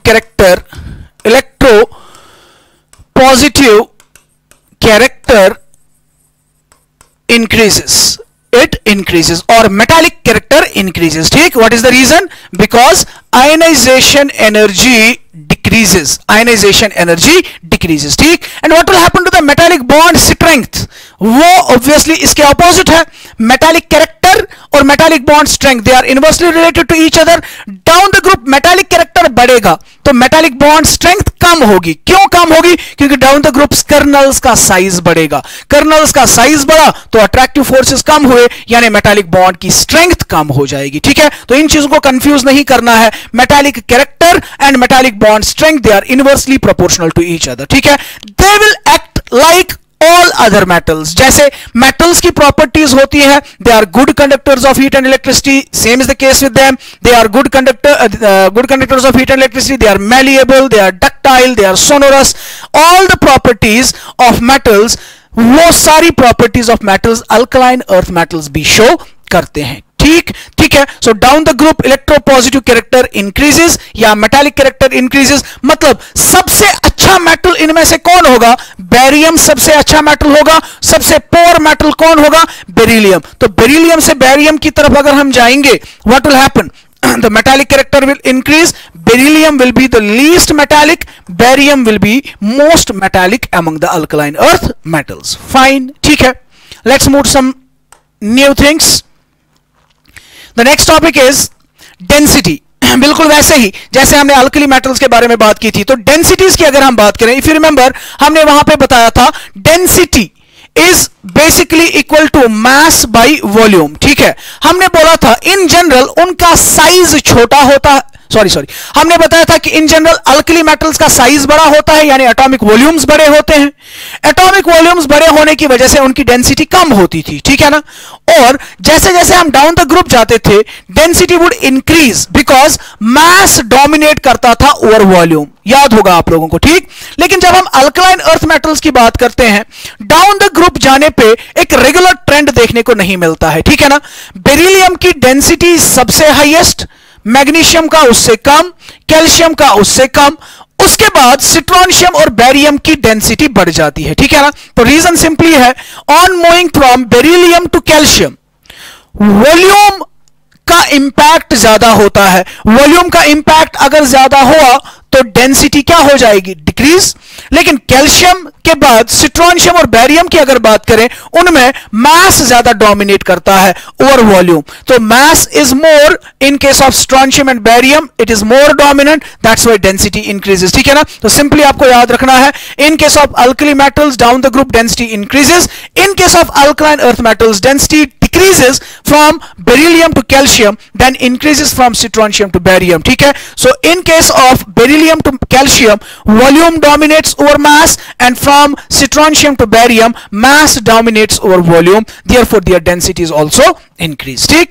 S1: character increases, it increases, or metallic character increases. ठीक, what is the reason? Because ionization energy decreases. Ionization energy decreases. ठीक, and what will happen to the metallic bond strength? वो obviously इसके opposite है. Metallic character और metallic bond strength, they are inversely related to each other. Down the group metallic character बढ़ेगा तो metallic bond strength कम होगी. क्यों कम होगी? क्योंकि down the groups kernels का size बढ़ेगा. kernels का size बढ़ा तो attractive forces कम हुए, यानी metallic bond की strength कम हो जाएगी. ठीक है, तो इन चीजों को कंफ्यूज नहीं करना है. metallic character and metallic bond strength, they are inversely proportional to each other. ठीक है, they will act like all other metals. जैसे metals की properties होती है, they are good conductors of heat and electricity. Same is the case with them. They are good conductors of heat and electricity. They are malleable, they are ductile, they are sonorous. All the properties of metals, वो सारी properties of metals alkaline earth metals भी show करते हैं. ठीक है, so down the group electropositive character increases या मेटालिक कैरेक्टर इंक्रीजेस. मतलब सबसे अच्छा मेटल इनमें से कौन होगा? बेरियम सबसे अच्छा मेटल होगा. सबसे पोर मेटल कौन होगा? बेरिलियम. तो बेरिलियम से बेरियम की तरफ अगर हम जाएंगे, what will happen? The metallic character will increase. Beryllium will be the least metallic. Barium will be most metallic among the alkaline earth metals. Fine. ठीक है, let's move to some new things. The next topic is density. बिल्कुल वैसे ही जैसे हमने अल्कली मेटल्स के बारे में बात की थी, तो डेंसिटीज की अगर हम बात करें, इफ यू रिमेंबर, हमने वहां पे बताया था density is basically equal to mass by volume. ठीक है, हमने बोला था इन जनरल उनका साइज छोटा होता है. सॉरी हमने बताया था कि इन जनरल अल्कली मेटल्स का साइज बड़ा होता है, यानी एटॉमिक वॉल्यूम्स बड़े होते हैं. एटॉमिक वॉल्यूम्स बड़े होने की वजह से उनकी डेंसिटी कम होती थी. ठीक है ना, और जैसे जैसे हम डाउन द ग्रुप जाते थे, density would increase because mass dominate करता था ओवर वॉल्यूम. याद होगा आप लोगों को. ठीक, लेकिन जब हम अल्कलाइन अर्थ मेटल्स की बात करते हैं, डाउन द ग्रुप जाने पे एक रेगुलर ट्रेंड देखने को नहीं मिलता है. ठीक है ना, बेरिलियम की डेंसिटी सबसे हाईएस्ट, मैग्नीशियम का उससे कम, कैल्शियम का उससे कम, उसके बाद सिट्रोनियम और बेरियम की डेंसिटी बढ़ जाती है. ठीक है ना, तो रीजन सिंपली है, on moving from beryllium to calcium volume का इंपैक्ट ज्यादा होता है. वॉल्यूम का इंपैक्ट अगर ज्यादा हुआ तो डेंसिटी क्या हो जाएगी? डिक्रीज. लेकिन कैल्शियम के बाद सिट्रोनियम और बेरियम की अगर बात करें, उनमें मास ज्यादा डोमिनेट करता है ओवर वॉल्यूम. तो mass is more in case of strontium and barium, it is more dominant, that's why density increases. ठीक है ना, तो सिंपली आपको याद रखना है, in case of alkali metals down the group density increases, in case of alkaline earth metals density decreases from beryllium to calcium, then increases from strontium to barium. ठीक है, so in case of beryllium to calcium, volume dominates over mass, and from strontium to barium, mass dominates over volume, therefore their density is also increased. ठीक,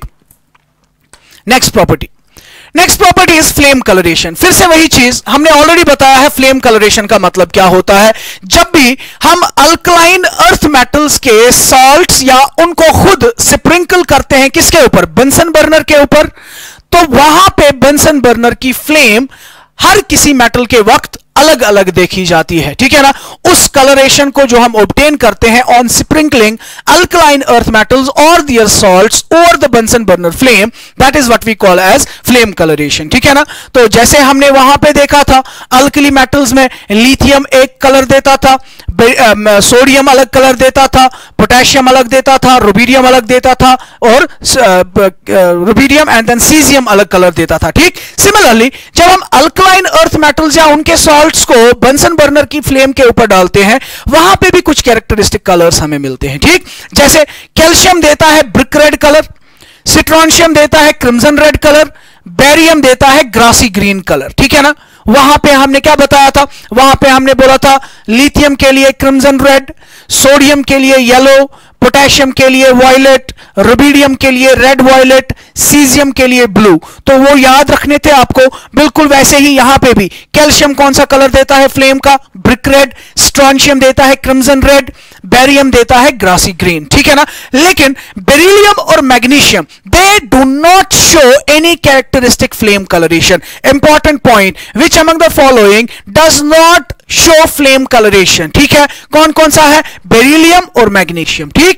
S1: next property is flame coloration. फिर से वही चीज हमने ऑलरेडी बताया है. फ्लेम कलरेशन का मतलब क्या होता है? जब भी हम अल्कलाइन अर्थ मेटल्स के सॉल्ट्स या उनको खुद स्प्रिंकल करते हैं, किसके ऊपर? बंसन बर्नर के ऊपर, तो वहां पे बंसन बर्नर की फ्लेम हर किसी मेटल के वक्त अलग अलग देखी जाती है. ठीक है ना, उस कलरेशन को जो हम ऑब्टेन करते हैं on sprinkling alkaline earth metals और देयर सॉल्ट्स और the Bunsen burner flame, that is what we call as flame coloration. ठीक है ना, तो जैसे हमने वहां पे देखा था, अल्कली मेटल्स में लिथियम एक कलर देता था, सोडियम अलग कलर देता था, पोटेशियम अलग देता था, रुबिडियम अलग देता था, और रुबिडियम एंड देन सीजियम अलग कलर देता था. ठीक, सिमिलरली जब हम अल्कलाइन अर्थ मेटल्स या उनके सॉल्ट्स को बंसन बर्नर की फ्लेम के ऊपर डालते हैं, वहां पे भी कुछ कैरेक्टरिस्टिक कलर्स हमें मिलते हैं. ठीक, जैसे कैल्शियम देता है ब्रिक रेड कलर, सिट्रोनियम देता है क्रिम्सन रेड कलर, बेरियम देता है ग्रासी ग्रीन कलर. ठीक है ना, वहां पे हमने क्या बताया था? वहां पे हमने बोला था लिथियम के लिए क्रिम्सन रेड, सोडियम के लिए येलो, पोटेशियम के लिए वायलेट, रुबिडियम के लिए रेड वायलेट, सीजियम के लिए ब्लू. तो वो याद रखने थे आपको. बिल्कुल वैसे ही यहां पे भी कैल्शियम कौन सा कलर देता है फ्लेम का? Brick red. स्ट्रोनियम देता है क्रिम्सन रेड, बेरियम देता है ग्रासी ग्रीन. ठीक है ना, लेकिन बेरिलियम और magnesium they do not show any characteristic flame coloration. Important point, which among the following does not show flame coloration. ठीक है, कौन कौन सा है? बेरिलियम और मैग्नीशियम. ठीक,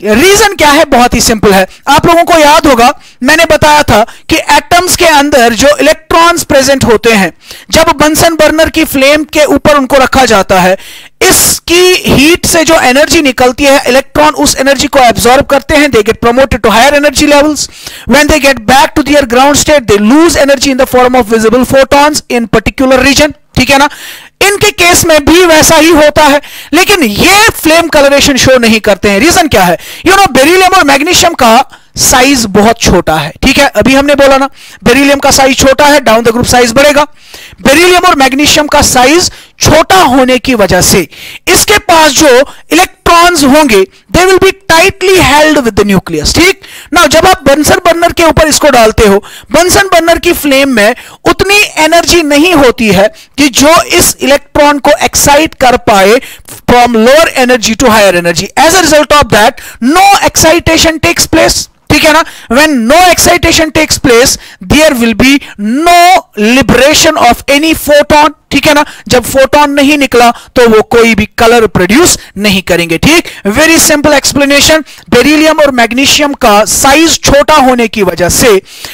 S1: रीजन क्या है? बहुत ही सिंपल है। आप लोगों को याद होगा मैंने बताया था कि एटम्स के अंदर जो इलेक्ट्रॉन्स प्रेजेंट होते हैं, जब बंसन बर्नर की फ्लेम के ऊपर उनको रखा जाता है, इसकी हीट से जो एनर्जी निकलती है, इलेक्ट्रॉन उस एनर्जी को एब्सॉर्ब करते हैं, they get promoted to higher energy levels. When they get back to their ground state, they lose energy in the form of visible photons in particular region. ठीक है ना? इनके केस में भी वैसा ही होता है, लेकिन ये फ्लेम कलरेशन शो नहीं करते हैं। रीजन क्या है? बेरिलियम और मैग्नीशियम का साइज बहुत छोटा है। ठीक है, अभी हमने बोला ना, बेरिलियम का साइज छोटा है, डाउन द ग्रुप साइज बढ़ेगा। बेरिलियम और मैग्नीशियम का साइज छोटा होने की वजह से इसके पास जो इलेक्ट्रॉन्स होंगे they will be tightly held with the nucleus. ठीक ना? जब आप बंसन बर्नर के ऊपर इसको डालते हो, बंसन बर्नर की फ्लेम में उतनी एनर्जी नहीं होती है कि जो इस इलेक्ट्रॉन को एक्साइट कर पाए from lower energy to higher energy. As a result of that no excitation takes place. ठीक है ना? when no excitation takes place, there will be no liberation of any photon. ठीक है ना? जब फोटोन नहीं निकला तो वो कोई भी कलर प्रोड्यूस नहीं करेंगे। ठीक, वेरी सिंपल एक्सप्लेनेशन। बेरिलियम और मैग्नीशियम का साइज छोटा होने की वजह से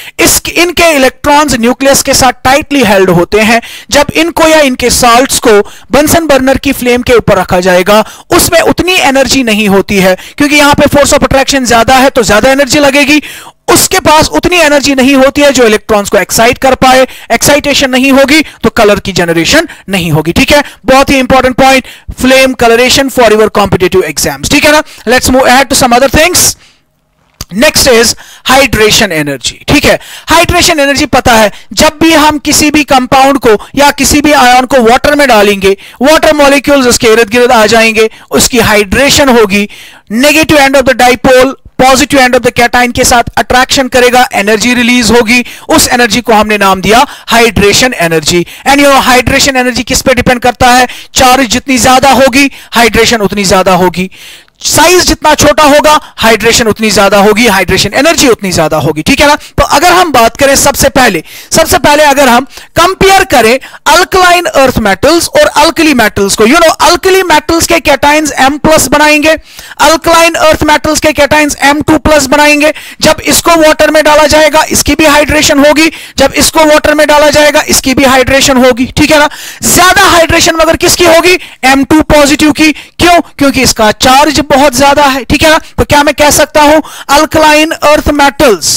S1: इनके इलेक्ट्रॉन्स न्यूक्लियस के साथ टाइटली हेल्ड होते हैं। जब इनको या इनके साल्ट्स को बंसन बर्नर की फ्लेम के ऊपर रखा जाएगा, उसमें उतनी एनर्जी नहीं होती है, क्योंकि यहां पे फोर्स ऑफ अट्रैक्शन ज्यादा है तो ज्यादा एनर्जी लगेगी। उसके पास उतनी एनर्जी नहीं होती है जो इलेक्ट्रॉन्स को एक्साइट कर पाए। एक्साइटेशन नहीं होगी तो कलर की जनरेशन नहीं होगी। ठीक है, बहुत ही important point, flame coloration for your competitive exams. ठीक है ना? Let's move ahead to some other things. Next is hydration energy. ठीक है, हाइड्रेशन एनर्जी पता है, जब भी हम किसी भी कंपाउंड को या किसी भी आयन को वाटर में डालेंगे, वाटर मॉलिक्यूल्स उसके इर्द गिर्द आ जाएंगे, उसकी हाइड्रेशन होगी। Negative end of the dipole positive end of the cation के साथ अट्रैक्शन करेगा, एनर्जी रिलीज होगी। उस एनर्जी को हमने नाम दिया hydration energy. And hydration energy किस पे डिपेंड करता है? चार्ज जितनी ज्यादा होगी हाइड्रेशन उतनी ज्यादा होगी, साइज जितना छोटा होगा हाइड्रेशन उतनी ज्यादा होगी, हाइड्रेशन एनर्जी उतनी ज्यादा होगी। ठीक है ना? तो अगर हम बात करें सबसे पहले अगर हम कंपेयर करें अल्कलाइन अर्थ मेटल्स और अल्कली मेटल्स को, अल्कली मेटल्स के कैटाइंस M+ बनाएंगे, अल्कलाइन अर्थ मेटल्स के कैटाइंस M2+ बनाएंगे। जब इसको वाटर में डाला जाएगा इसकी भी हाइड्रेशन होगी, जब इसको वाटर में डाला जाएगा इसकी भी हाइड्रेशन होगी। ठीक है ना? ज्यादा हाइड्रेशन मगर किसकी होगी? M2 पॉजिटिव की। क्यों? क्योंकि इसका चार्ज बहुत ज्यादा है। ठीक है ना? तो क्या मैं कह सकता हूं alkaline earth metals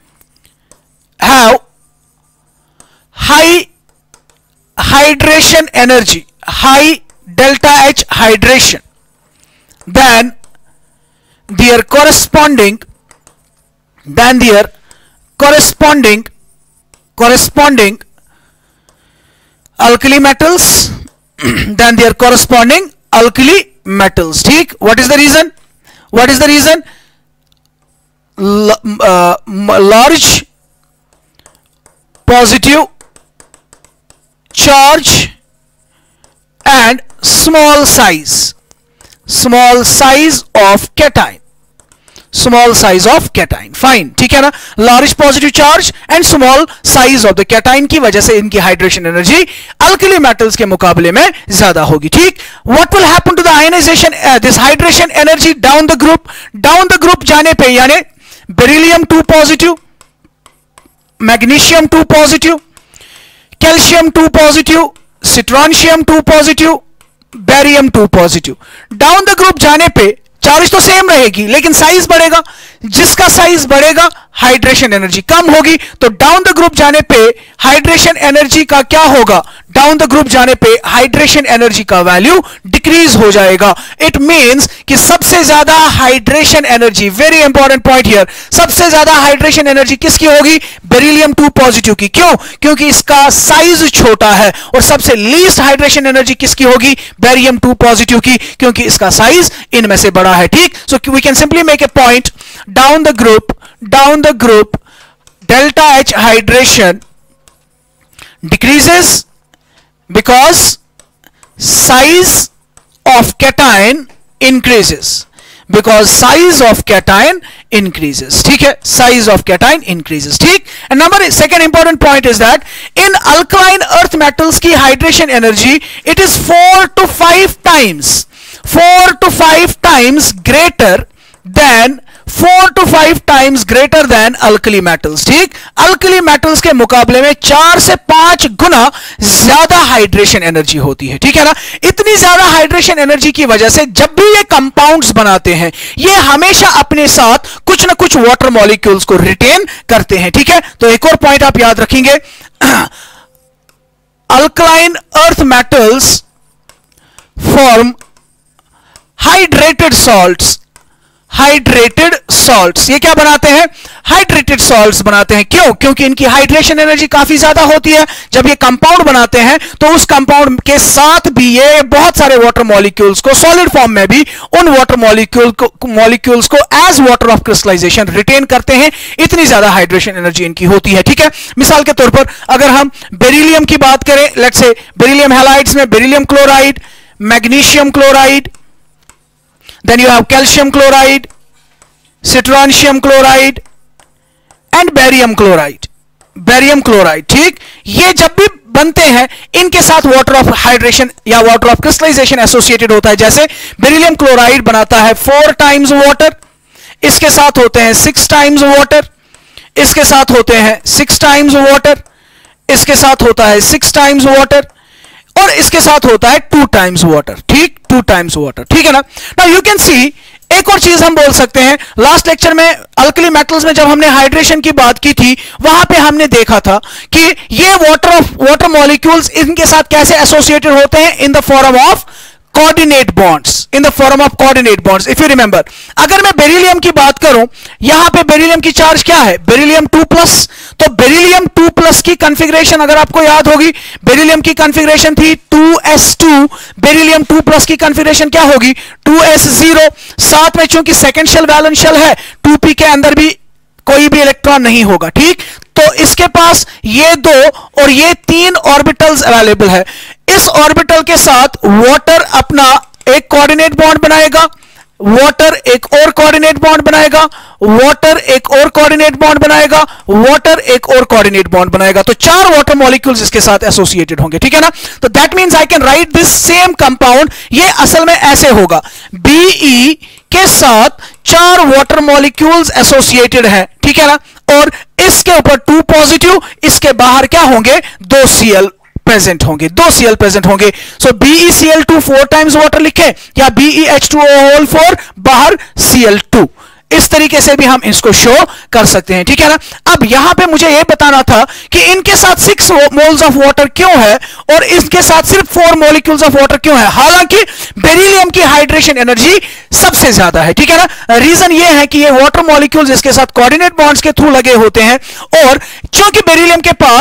S1: have high hydration energy, high delta H hydration than their corresponding alkali metals than their corresponding alkali metals. ठीक, what is the reason? Large positive charge and small size of cation, fine. ठीक है ना? Large positive charge and small size of the cation की वजह से इनकी हाइड्रेशन एनर्जी अल्कली मेटल्स के मुकाबले में ज्यादा होगी। ठीक, what will happen to the ionization, this hydration energy down the group जाने पे, यानी beryllium 2 positive, magnesium 2 positive, calcium 2 positive, strontium 2 positive, barium 2 positive. Down the group जाने पे चार्ज तो सेम रहेगी लेकिन साइज बढ़ेगा। जिसका साइज बढ़ेगा हाइड्रेशन एनर्जी कम होगी। तो डाउन द ग्रुप जाने पे हाइड्रेशन एनर्जी का क्या होगा? डाउन द ग्रुप जाने पे हाइड्रेशन एनर्जी का वैल्यू डिक्रीज हो जाएगा। इट मींस कि सबसे ज्यादा hydration energy, very important point here, सबसे ज्यादा हाइड्रेशन एनर्जी किसकी होगी? बेरिलियम 2 पॉजिटिव की। क्यों? क्योंकि इसका साइज छोटा है। और सबसे लीस्ट हाइड्रेशन एनर्जी किसकी होगी? बेरियम 2 पॉजिटिव की, क्योंकि इसका साइज इनमें से बड़ा है। ठीक, so we can simply make a point, down the group delta H hydration decreases because size of cation increases, ठीक है? size of cation increases. ठीक, and second important point is that in alkaline earth metals की hydration energy it is 4 to 5 times greater than 4 to 5 times greater than alkali metals. ठीक, अल्कली मेटल्स के मुकाबले में 4 से 5 गुना ज्यादा हाइड्रेशन एनर्जी होती है। ठीक है ना, इतनी ज्यादा हाइड्रेशन एनर्जी की वजह से जब भी ये कंपाउंड्स बनाते हैं ये हमेशा अपने साथ कुछ ना कुछ वाटर मॉलिक्यूल्स को रिटेन करते हैं। ठीक है, तो एक और पॉइंट आप याद रखेंगे, alkaline earth metals form hydrated salts. Hydrated salts ये क्या बनाते हैं? हाइड्रेटेड सॉल्ट्स बनाते हैं। क्यों? क्योंकि इनकी हाइड्रेशन एनर्जी काफी ज्यादा होती है। जब ये कंपाउंड बनाते हैं तो उस कंपाउंड के साथ भी ये बहुत सारे वाटर मॉलिक्यूल्स को सॉलिड फॉर्म में भी उन वाटर मॉलिक्यूल्स को as water of crystallization retain करते हैं। इतनी ज्यादा हाइड्रेशन एनर्जी इनकी होती है। ठीक है, मिसाल के तौर पर अगर हम बेरिलियम की बात करें, लेट्स से बेरिलियम हैलाइड्स में beryllium chloride, magnesium chloride, then you have calcium chloride, strontium chloride and barium chloride। barium chloride, ठीक, ये जब भी बनते हैं इनके साथ वाटर ऑफ हाइड्रेशन या वाटर ऑफ क्रिस्टलाइजेशन एसोसिएटेड होता है। जैसे बेरिलियम क्लोराइड बनाता है 4 टाइम्स वाटर, इसके साथ होते हैं 6 टाइम्स वाटर, इसके साथ होते हैं 6 टाइम्स वाटर, इसके साथ होता है 6 टाइम्स वाटर और इसके साथ होता है 2 टाइम्स वाटर। ठीक, 2 टाइम्स वाटर। ठीक है ना। नाउ यू कैन सी एक और चीज हम बोल सकते हैं, लास्ट लेक्चर में अल्कली मेटल्स में जब हमने हाइड्रेशन की बात की थी वहां पे हमने देखा था कि ये वाटर मॉलिक्यूल्स इनके साथ कैसे एसोसिएटेड होते हैं in the form of coordinate bonds. In the form of coordinate bonds. If you remember, अगर मैं बेरिलियम की बात करूं, यहां पे बेरिलियम की चार्ज क्या है? बेरिलियम 2+। तो बेरिलियम 2+ की कॉन्फ़िगरेशन अगर आपको याद होगी, बेरिलियम की कॉन्फ़िगरेशन थी 2s2, बेरिलियम 2+ की कॉन्फ़िगरेशन क्या होगी? 2s0। साथ में चूंकि सेकंड शेल वैलेंस शेल है, 2p के अंदर भी कोई भी इलेक्ट्रॉन नहीं होगा। ठीक, तो इसके पास ये 2 और ये 3 ऑर्बिटल्स अवेलेबल है। इस ऑर्बिटल के साथ वाटर अपना एक कोऑर्डिनेट बॉन्ड बनाएगा, वाटर एक और कोऑर्डिनेट बॉन्ड बनाएगा, वाटर एक और कोऑर्डिनेट बॉन्ड बनाएगा, वाटर एक और कोऑर्डिनेट बॉन्ड बनाएगा। तो 4 वाटर मॉलिक्यूल्स इसके साथ एसोसिएटेड होंगे। ठीक है ना। तो that means I can write this same compound. ये असल में ऐसे होगा, Be के साथ 4 वाटर मॉलिक्यूल्स एसोसिएटेड है। ठीक है ना, और इसके ऊपर 2 पॉजिटिव, इसके बाहर क्या होंगे? 2 Cl प्रेजेंट होंगे, 2 Cl प्रेजेंट होंगे। सो BeCl2 4 टाइम्स वाटर लिखे या BeH2O होल 4 बाहर Cl2। इस तरीके से भी हम इसको शो कर सकते हैं। ठीक है ना। अब यहां पे मुझे यह बताना था कि इनके साथ 6 मोल्स ऑफ वाटर क्यों है और इसके साथ सिर्फ 4 मॉलिक्यूल्स ऑफ वाटर क्यों है, हालांकि बेरिलियम की हाइड्रेशन एनर्जी सबसे ज्यादा है। ठीक है ना। रीजन यह है कि ये वाटर मॉलिक्यूल्स इसके साथ कोऑर्डिनेट बॉन्ड्स के थ्रू लगे होते हैं और चूंकि बेरिलियम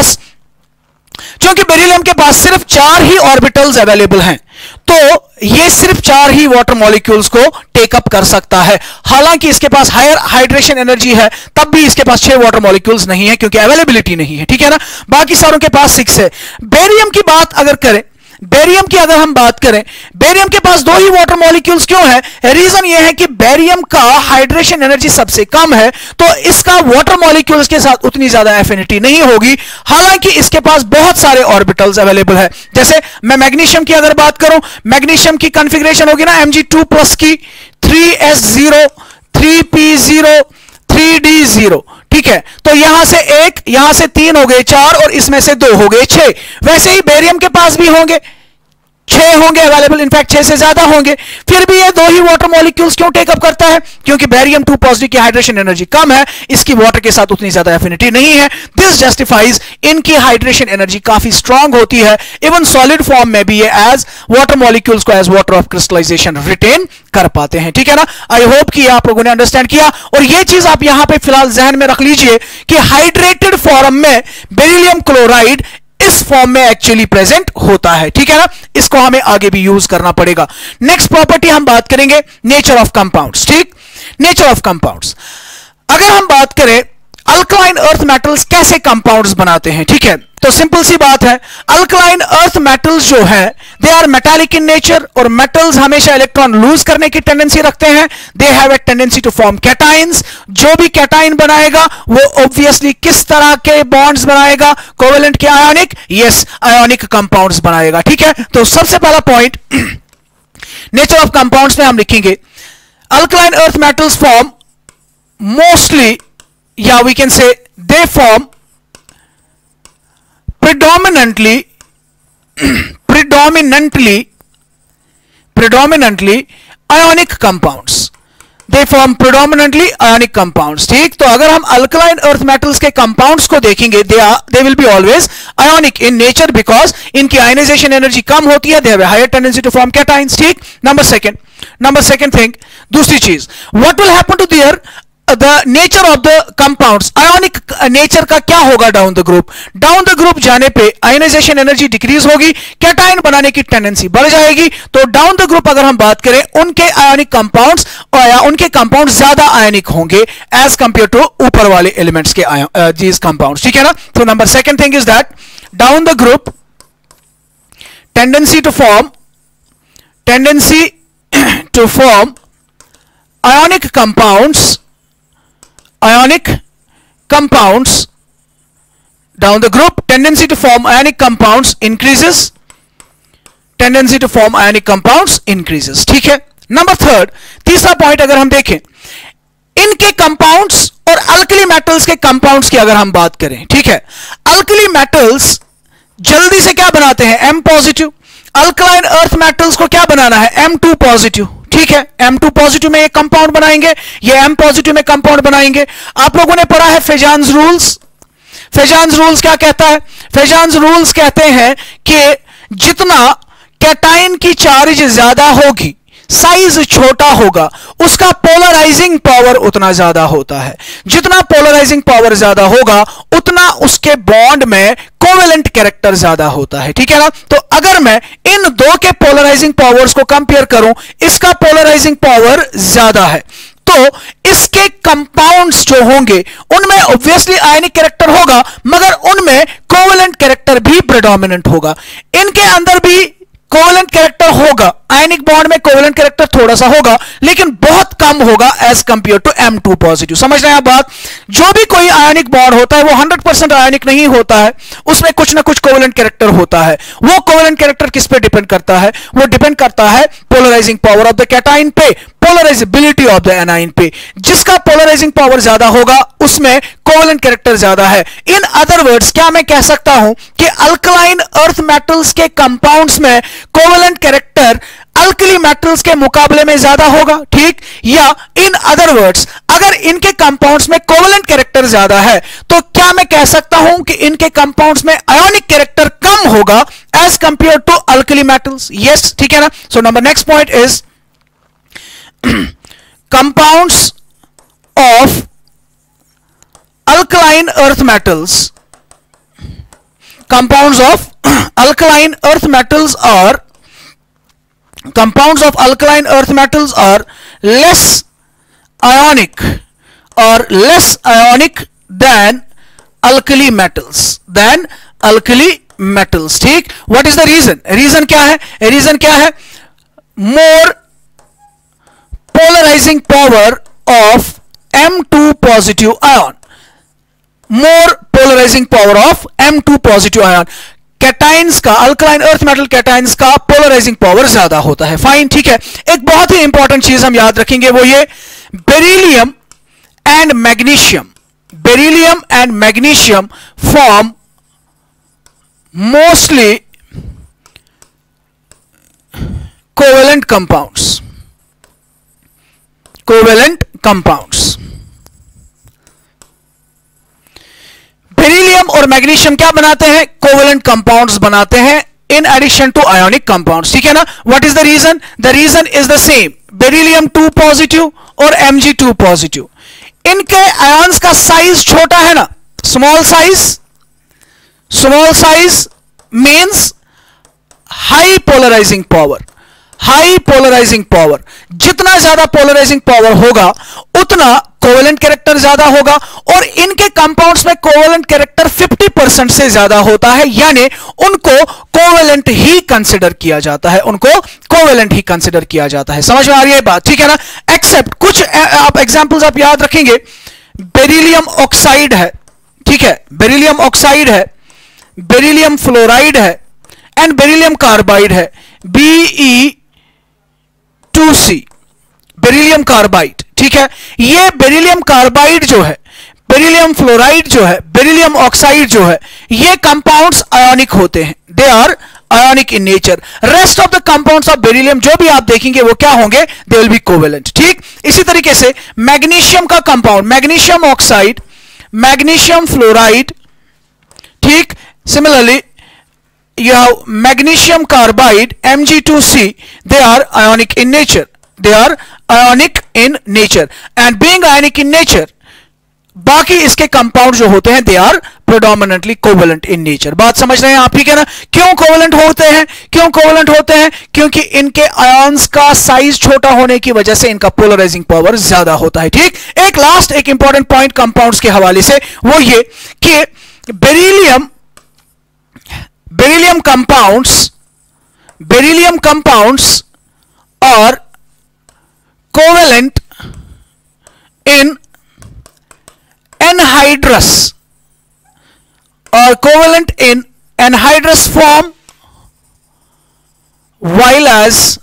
S1: के पास सिर्फ 4 ही ऑर्बिटल्स अवेलेबल हैं, तो ये सिर्फ 4 ही वाटर मॉलिक्यूल्स को टेकअप कर सकता है। हालांकि इसके पास हायर हाइड्रेशन एनर्जी है, तब भी इसके पास 6 वाटर मॉलिक्यूल्स नहीं है क्योंकि अवेलेबिलिटी नहीं है। ठीक है ना। बाकी सारों के पास 6 है। बेरियम की बात अगर करें, बेरियम की अगर हम बात करें, बेरियम के पास 2 ही वाटर मॉलिक्यूल्स क्यों है? रीजन यह है कि बेरियम का हाइड्रेशन एनर्जी सबसे कम है, तो इसका वाटर मॉलिक्यूल्स के साथ उतनी ज्यादा एफिनिटी नहीं होगी। हालांकि इसके पास बहुत सारे ऑर्बिटल्स अवेलेबल है। जैसे मैं मैग्नीशियम की अगर बात करूं, मैग्नीशियम की कॉन्फ़िगरेशन होगी ना Mg2+ की 3s0, 3p0, 3d0। ठीक है, तो यहां से 1, यहां से 3 हो गए 4 और इसमें से 2 हो गए 6। वैसे ही बेरियम के पास भी होंगे, 6 होंगे अवेलेबल, इनफैक्ट 6 से ज्यादा होंगे। फिर भी ये 2 ही वाटर मॉलिक्यूल्स क्यों टेकअप करता है? क्योंकि बेरियम 2+ की हाइड्रेशन एनर्जी कम है, इसकी वाटर के साथ उतनी ज्यादा एफिनिटी नहीं है। दिस जस्टिफाइज इनकी हाइड्रेशन एनर्जी काफी स्ट्रांग होती है। इवन सॉलिड फॉर्म में भी ये एज वाटर मॉलिक्यूल्स को as water of crystallization retain कर पाते हैं। ठीक है ना। आई होप कि आप लोगों ने अंडरस्टैंड किया और ये चीज आप यहां पे फिलहाल जहन में रख लीजिए कि हाइड्रेटेड फॉर्म में बेरिलियम क्लोराइड इस फॉर्म में एक्चुअली प्रेजेंट होता है। ठीक है ना। इसको हमें आगे भी यूज करना पड़ेगा। नेक्स्ट प्रॉपर्टी हम बात करेंगे नेचर ऑफ कंपाउंड्स। ठीक, नेचर ऑफ कंपाउंड्स अगर हम बात करें, अल्कलाइन अर्थ मेटल्स कैसे कंपाउंड्स बनाते हैं? ठीक है, तो सिंपल सी बात है, अल्कलाइन अर्थ मेटल्स जो है they are metallic in nature और मेटल्स हमेशा इलेक्ट्रॉन लूज करने की टेंडेंसी रखते हैं। They have a tendency to form cations. जो भी कैटाइन बनाएगा वो ऑब्वियसली किस तरह के बॉन्ड्स बनाएगा? कोवेलेंट के आयोनिक? यस, आयोनिक कंपाउंड्स बनाएगा। ठीक है, तो सबसे पहला पॉइंट नेचर ऑफ कंपाउंड्स में हम लिखेंगे, alkaline earth metals form mostly, yeah, we can say they form predominantly ionic compounds. They form predominantly ionic compounds. ठीक, तो अगर हम alkaline earth metals के compounds को देखेंगे, they will be always ionic in nature because इनकी ionization energy कम होती है. They have a higher tendency to form cations. ठीक, number second thing, दूसरी चीज, what will happen to their the nature of the compounds, ionic nature का क्या होगा डाउन द ग्रुप जाने पे आयनाइजेशन एनर्जी डिक्रीज होगी, कैटायन बनाने की टेंडेंसी बढ़ जाएगी. तो डाउन द ग्रुप अगर हम बात करें, उनके आयनिक कंपाउंड्स या उनके कंपाउंड्स ज्यादा आयनिक होंगे एज कंपेयर टू ऊपर वाले एलिमेंट्स के दीज कंपाउंड्स. ठीक है ना. तो number second thing is that down the group tendency to form ionic compounds down the group, tendency to form ionic compounds increases. ठीक है. नंबर थर्ड, तीसरा पॉइंट अगर हम देखें, इनके कंपाउंड्स और अल्कली मेटल्स के कंपाउंड्स की अगर हम बात करें, ठीक है, अल्कली मेटल्स जल्दी से क्या बनाते हैं, M positive. Alkaline earth metals को क्या बनाना है, M2 पॉजिटिव. ठीक है, M2 पॉजिटिव में एक कंपाउंड बनाएंगे, ये M पॉजिटिव में कंपाउंड बनाएंगे. आप लोगों ने पढ़ा है फेजान्स रूल्स क्या कहता है? फेजान्स रूल्स कहते हैं कि जितना कैटायन की चार्ज ज्यादा होगी, साइज छोटा होगा, उसका पोलराइजिंग पावर उतना ज्यादा होता है. जितना पोलराइजिंग पावर ज्यादा होगा, उतना उसके बॉन्ड में कोवेलेंट कैरेक्टर ज्यादा होता है. ठीक है ना. तो अगर मैं इन दो के पोलराइजिंग पावर्स को कंपेयर करूं, इसका पोलराइजिंग पावर ज्यादा है, तो इसके कंपाउंड्स जो होंगे उनमें ऑब्वियसली आयनिक कैरेक्टर होगा, मगर उनमें कोवेलेंट कैरेक्टर भी प्रेडोमिनेंट होगा. इनके अंदर भी कोवेलेंट कैरेक्टर होगा, आयनिक बॉन्ड में कोवेलेंट कैरेक्टर थोड़ा सा होगा, लेकिन बहुत कम होगा as compare to M2 positive. समझ रहे हैं आप बात? जो भी कोई आयनिक बॉन्ड होता है वो 100% आयनिक नहीं होता है, उसमें कुछ ना कुछ कोवेलेंट कैरेक्टर होता है. वो कोवेलेंट कैरेक्टर किस पे डिपेंड करता है? वो डिपेंड करता है polarizing power of the cation पे, पोलराइजेबिलिटी ऑफ द एनाइन पे. जिसका पोलराइजिंग पावर ज्यादा होगा उसमें कोवेलेंट कैरेक्टर ज्यादा है. इन अदर वर्ड्स क्या मैं कह सकता हूं कि अल्कलाइन अर्थ मेटल्स के कंपाउंड्स में कोवेलेंट कैरेक्टर अल्कली मेटल्स के मुकाबले में ज्यादा होगा. ठीक, या इन अदर वर्ड्स अगर इनके कंपाउंड्स में कोवेलेंट कैरेक्टर ज्यादा है, तो क्या मैं कह सकता हूं कि इनके कंपाउंड्स में आयोनिक कैरेक्टर कम होगा as compare to alkali metals? Yes. ठीक है ना. So number next point is compounds of alkaline earth metals are less ionic than alkali metals. ठीक. what is the reason क्या है? more polarizing power of M2 positive ion. Cations का, अल्कलाइन अर्थ मेटल कैटाइंस का पोलराइजिंग पावर ज्यादा होता है. फाइन. ठीक है. एक बहुत ही इंपॉर्टेंट चीज हम याद रखेंगे, वो ये beryllium and magnesium form mostly covalent compounds. Beryllium और मैग्नीशियम क्या बनाते हैं? कोवेलेंट कंपाउंड्स बनाते हैं in addition to ionic compounds. ठीक है ना. What is the reason? The reason is the same, beryllium 2 positive और Mg2 पॉजिटिव. इनके आयंस का साइज छोटा है ना, small size means high polarizing power. जितना ज्यादा पोलराइजिंग पावर होगा उतना कोवेलेंट कैरेक्टर ज्यादा होगा, और इनके कंपाउंड्स में कोवेलेंट कैरेक्टर 50% से ज्यादा होता है, यानी उनको कोवेलेंट ही कंसिडर किया जाता है. समझ में आ रही है बात? ठीक है ना. एक्सेप्ट कुछ आप एग्जांपल्स आप याद रखेंगे. बेरिलियम ऑक्साइड है, ठीक है, बेरिलियम ऑक्साइड है, बेरिलियम फ्लोराइड है एंड बेरिलियम कार्बाइड है, BE2C. बेरिलियम कार्बाइड, ठीक है। ये बेरिलियम कार्बाइड जो है, बेरिलियम फ्लोराइड जो है, बेरिलियम ऑक्साइड जो है, ये कंपाउंड्स आयोनिक होते हैं, they are ionic in nature. Rest of the compounds of beryllium जो भी आप देखेंगे वो क्या होंगे, दे विल बी कोवेलेंट, ठीक। इसी तरीके से मैग्नीशियम का compound, magnesium oxide, magnesium fluoride, ठीक। Similarly you have magnesium carbide Mg2C, they are ionic in nature, they are ionic in nature, and being ionic in nature बाकी इसके कंपाउंड जो होते हैं they are predominantly covalent in nature. बात समझ रहे हैं आप, ठीक है ना। क्यों कोवेलेंट होते हैं, क्यों कोवेलेंट होते हैं, क्योंकि इनके आयंस का साइज छोटा होने की वजह से इनका पोलराइजिंग पावर ज्यादा होता है, ठीक। एक लास्ट एक इंपॉर्टेंट पॉइंट कंपाउंड्स के हवाले से वो ये कि beryllium compounds are covalent in anhydrous or covalent in anhydrous form, while as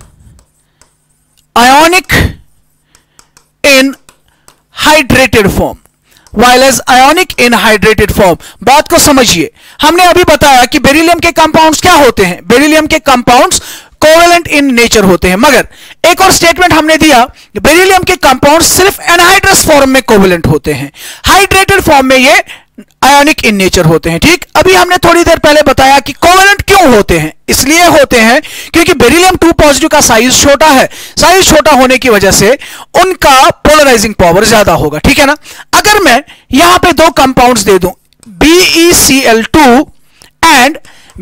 S1: ionic in hydrated form, while as ionic in hydrated form। बात को समझिए, हमने अभी बताया कि बेरिलियम के कंपाउंड्स क्या होते हैं, बेरिलियम के कंपाउंड्स कोवेलेंट इन नेचर होते हैं, मगर एक और स्टेटमेंट हमने दिया, बेरिलियम के कंपाउंड्स सिर्फ एनहाइड्रस फॉर्म में कोवेलेंट होते हैं, हाइड्रेटेड फॉर्म में ये आयोनिक इन नेचर होते हैं, ठीक। अभी हमने थोड़ी देर पहले बताया कि कोवेलेंट क्यों होते हैं, इसलिए होते हैं क्योंकि बेरिलियम 2 पॉजिटिव का साइज छोटा है, साइज छोटा होने की वजह से उनका पोलराइजिंग पावर ज्यादा होगा, ठीक है ना। अगर मैं यहां पे दो कंपाउंड्स दे दूं BeCl2 and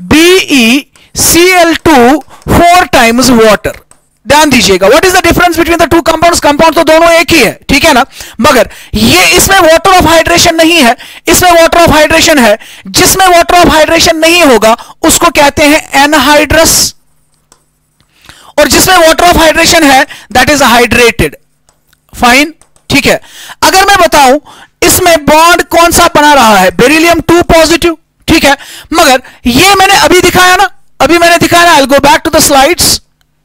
S1: BeCl2 4 times water, ध्यान दीजिएगा, what is the difference between the two compounds, compound तो दोनों एक ही है, ठीक है ना, मगर ये इसमें वाटर ऑफ हाइड्रेशन नहीं है, इसमें वाटर ऑफ हाइड्रेशन है। जिसमें वाटर ऑफ हाइड्रेशन नहीं होगा उसको कहते हैं एनहाइड्रस, और जिसमें वाटर ऑफ हाइड्रेशन है दैट इज हाइड्रेटेड, फाइन, ठीक है। अगर मैं बताऊं इसमें बॉन्ड कौन सा बना रहा है, बेरिलियम 2 पॉजिटिव, ठीक है, मगर ये मैंने अभी दिखाया ना, अभी मैंने दिखाया, I will go back to the slides,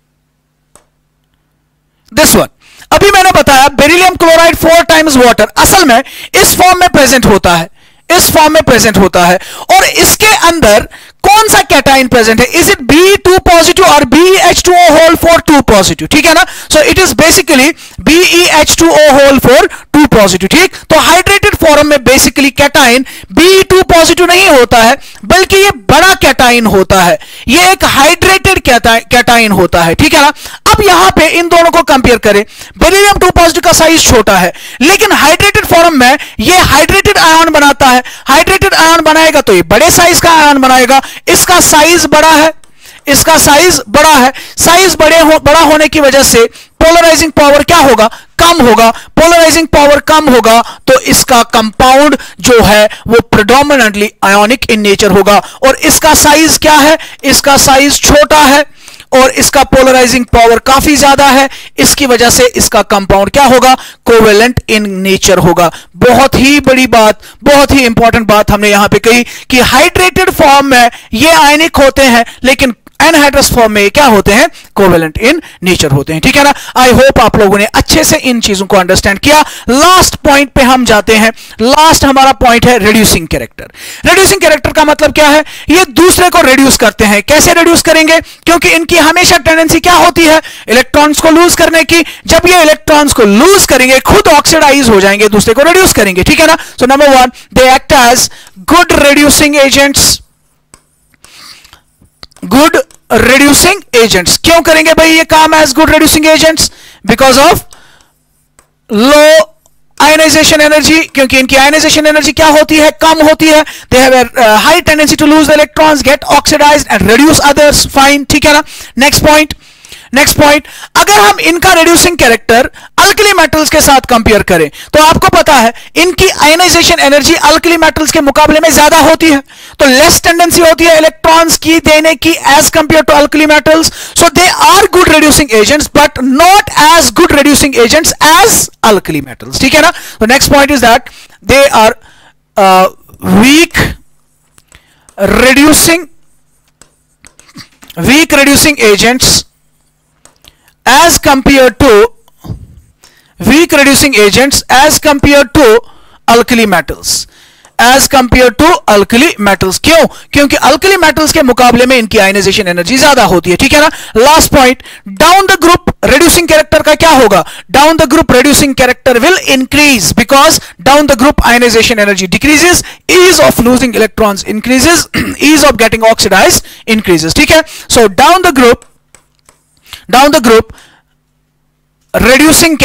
S1: this one. अभी मैंने बताया बेरिलियम क्लोराइड 4 टाइम्स वाटर, असल में इस फॉर्म में प्रेजेंट होता है, इस फॉर्म में प्रेजेंट होता है, और इसके अंदर कौन सा कैटाइन प्रेजेंट है, इज इट Be2 पॉजिटिव और BeH2O होल 4 2 पॉजिटिव, ठीक है ना। So it is basically BeH2O whole 4 2 positive, ठीक। तो हाइड्रेटेड फॉर्म में बेसिकली कैटाइन Be2 पॉजिटिव नहीं होता है, बल्कि ये बड़ा कैटाइन होता है, ये एक हाइड्रेटेड कैटाइन होता है, ठीक है ना। अब यहां पे इन दोनों को कंपेयर करें, बेरिलियम 2 पॉजिटिव का साइज छोटा है, लेकिन हाइड्रेटेड फॉर्म में ये हाइड्रेटेड आयन बनाता है, हाइड्रेटेड आयन बनाएगा तो ये बड़े साइज का आयन बनाएगा, इसका साइज बड़ा है, इसका साइज बड़ा है, साइज बड़ा होने की वजह से पोलराइजिंग पावर क्या होगा, कम होगा, पोलराइजिंग पावर कम होगा, तो इसका कंपाउंड जो है वो प्रेडोमिनेंटली आयोनिक इन नेचर होगा, और इसका साइज क्या है, इसका साइज छोटा है और इसका पोलराइजिंग पावर काफी ज्यादा है, इसकी वजह से इसका कंपाउंड क्या होगा, कोवेलेंट इन नेचर होगा। बहुत ही बड़ी बात, बहुत ही इंपॉर्टेंट बात हमने यहां पे कही कि हाइड्रेटेड फॉर्म में ये आयनिक होते हैं, लेकिन एनहाइड्रस फॉर्म में क्या होते हैं, कोवेलेंट इन नेचर होते हैं, ठीक है ना। आई होप आप लोगों ने अच्छे से इन चीजों को अंडरस्टैंड किया। लास्ट पॉइंट पे हम जाते हैं, लास्ट हमारा पॉइंट है रिड्यूसिंग कैरेक्टर। रिड्यूसिंग कैरेक्टर का मतलब क्या है, ये दूसरे को रिड्यूस करते हैं। कैसे रिड्यूस करेंगे, क्योंकि इनकी हमेशा टेंडेंसी क्या होती है, इलेक्ट्रॉन्स को लूज करने की। जब ये इलेक्ट्रॉन्स को लूज करेंगे खुद ऑक्सीडाइज हो जाएंगे, दूसरे को रिड्यूस करेंगे, ठीक है ना। So number 1, they act as good reducing agents, good reducing agents. क्यों करेंगे भाई ये काम as good reducing agents, because of low ionization energy, क्योंकि इनकी आयनाइजेशन एनर्जी क्या होती है, कम होती है। They have a high tendency to lose the electrons, get oxidised and reduce others, fine, ठीक है ना। नेक्स्ट पॉइंट, अगर हम इनका रिड्यूसिंग कैरेक्टर अल्कली मेटल्स के साथ कंपेयर करें तो आपको पता है इनकी आयनाइजेशन एनर्जी अल्कली मेटल्स के मुकाबले में ज्यादा होती है, तो लेस टेंडेंसी होती है इलेक्ट्रॉन्स की देने की as compare to alkali metals. So they are good reducing agents but not as good reducing agents as alkali metals, ठीक है ना। तो next point is that they are weak reducing agents as compared to weak reducing agents as compared to alkali metals, as compare to alkali metals. क्यों? क्योंकि अल्कली मेटल्स के मुकाबले में इनकी आयनाइजेशन एनर्जी ज्यादा होती है, ठीक है ना। Last point, down the group reducing character का क्या होगा? Down the group reducing character will increase because down the group ionisation energy decreases, ease of losing electrons increases, ease of getting oxidized increases, ठीक है। so down the group reducing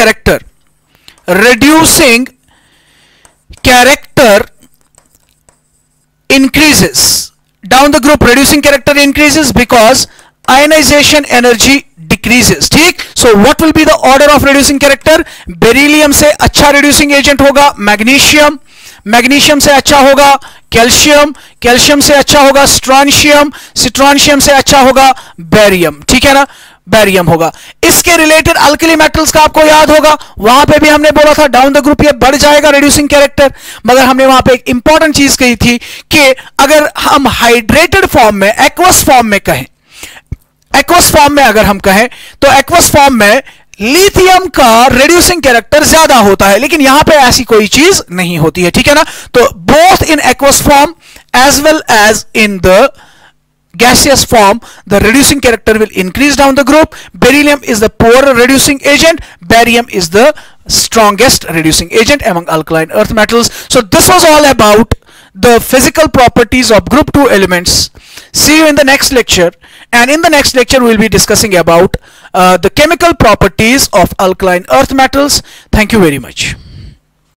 S1: character increases, down the group reducing character increases because ionization energy decreases, ठीक। so what will be the order of reducing character? Beryllium से अच्छा reducing agent होगा मैग्नीशियम, मैग्नीशियम से अच्छा होगा कैल्शियम, कैल्शियम से अच्छा होगा स्ट्रॉन्शियम, स्ट्रॉन्शियम से अच्छा होगा बेरियम, ठीक है ना, बेरियम होगा। इसके रिलेटेड अल्कली मेटल्स का आपको याद होगा, वहां पे भी हमने बोला था डाउन द ग्रुप ये बढ़ जाएगा रिड्यूसिंग कैरेक्टर, मगर हमने वहां पे एक इंपॉर्टेंट चीज कही थी कि अगर हम हाइड्रेटेड फॉर्म में, एक्वस फॉर्म में कहें, एक्वस फॉर्म में अगर हम कहें तो एक्वस फॉर्म में लिथियम का रिड्यूसिंग कैरेक्टर ज्यादा होता है, लेकिन यहां पे ऐसी कोई चीज नहीं होती है, ठीक है ना। तो both in aqueous form as well as in the gaseous form the reducing character will increase down the group. Beryllium is the poorer reducing agent, barium is the strongest reducing agent among alkaline earth metals. So this was all about the physical properties of group 2 elements. See you in the next lecture, and in the next lecture we will be discussing about the chemical properties of alkaline earth metals. Thank you very much.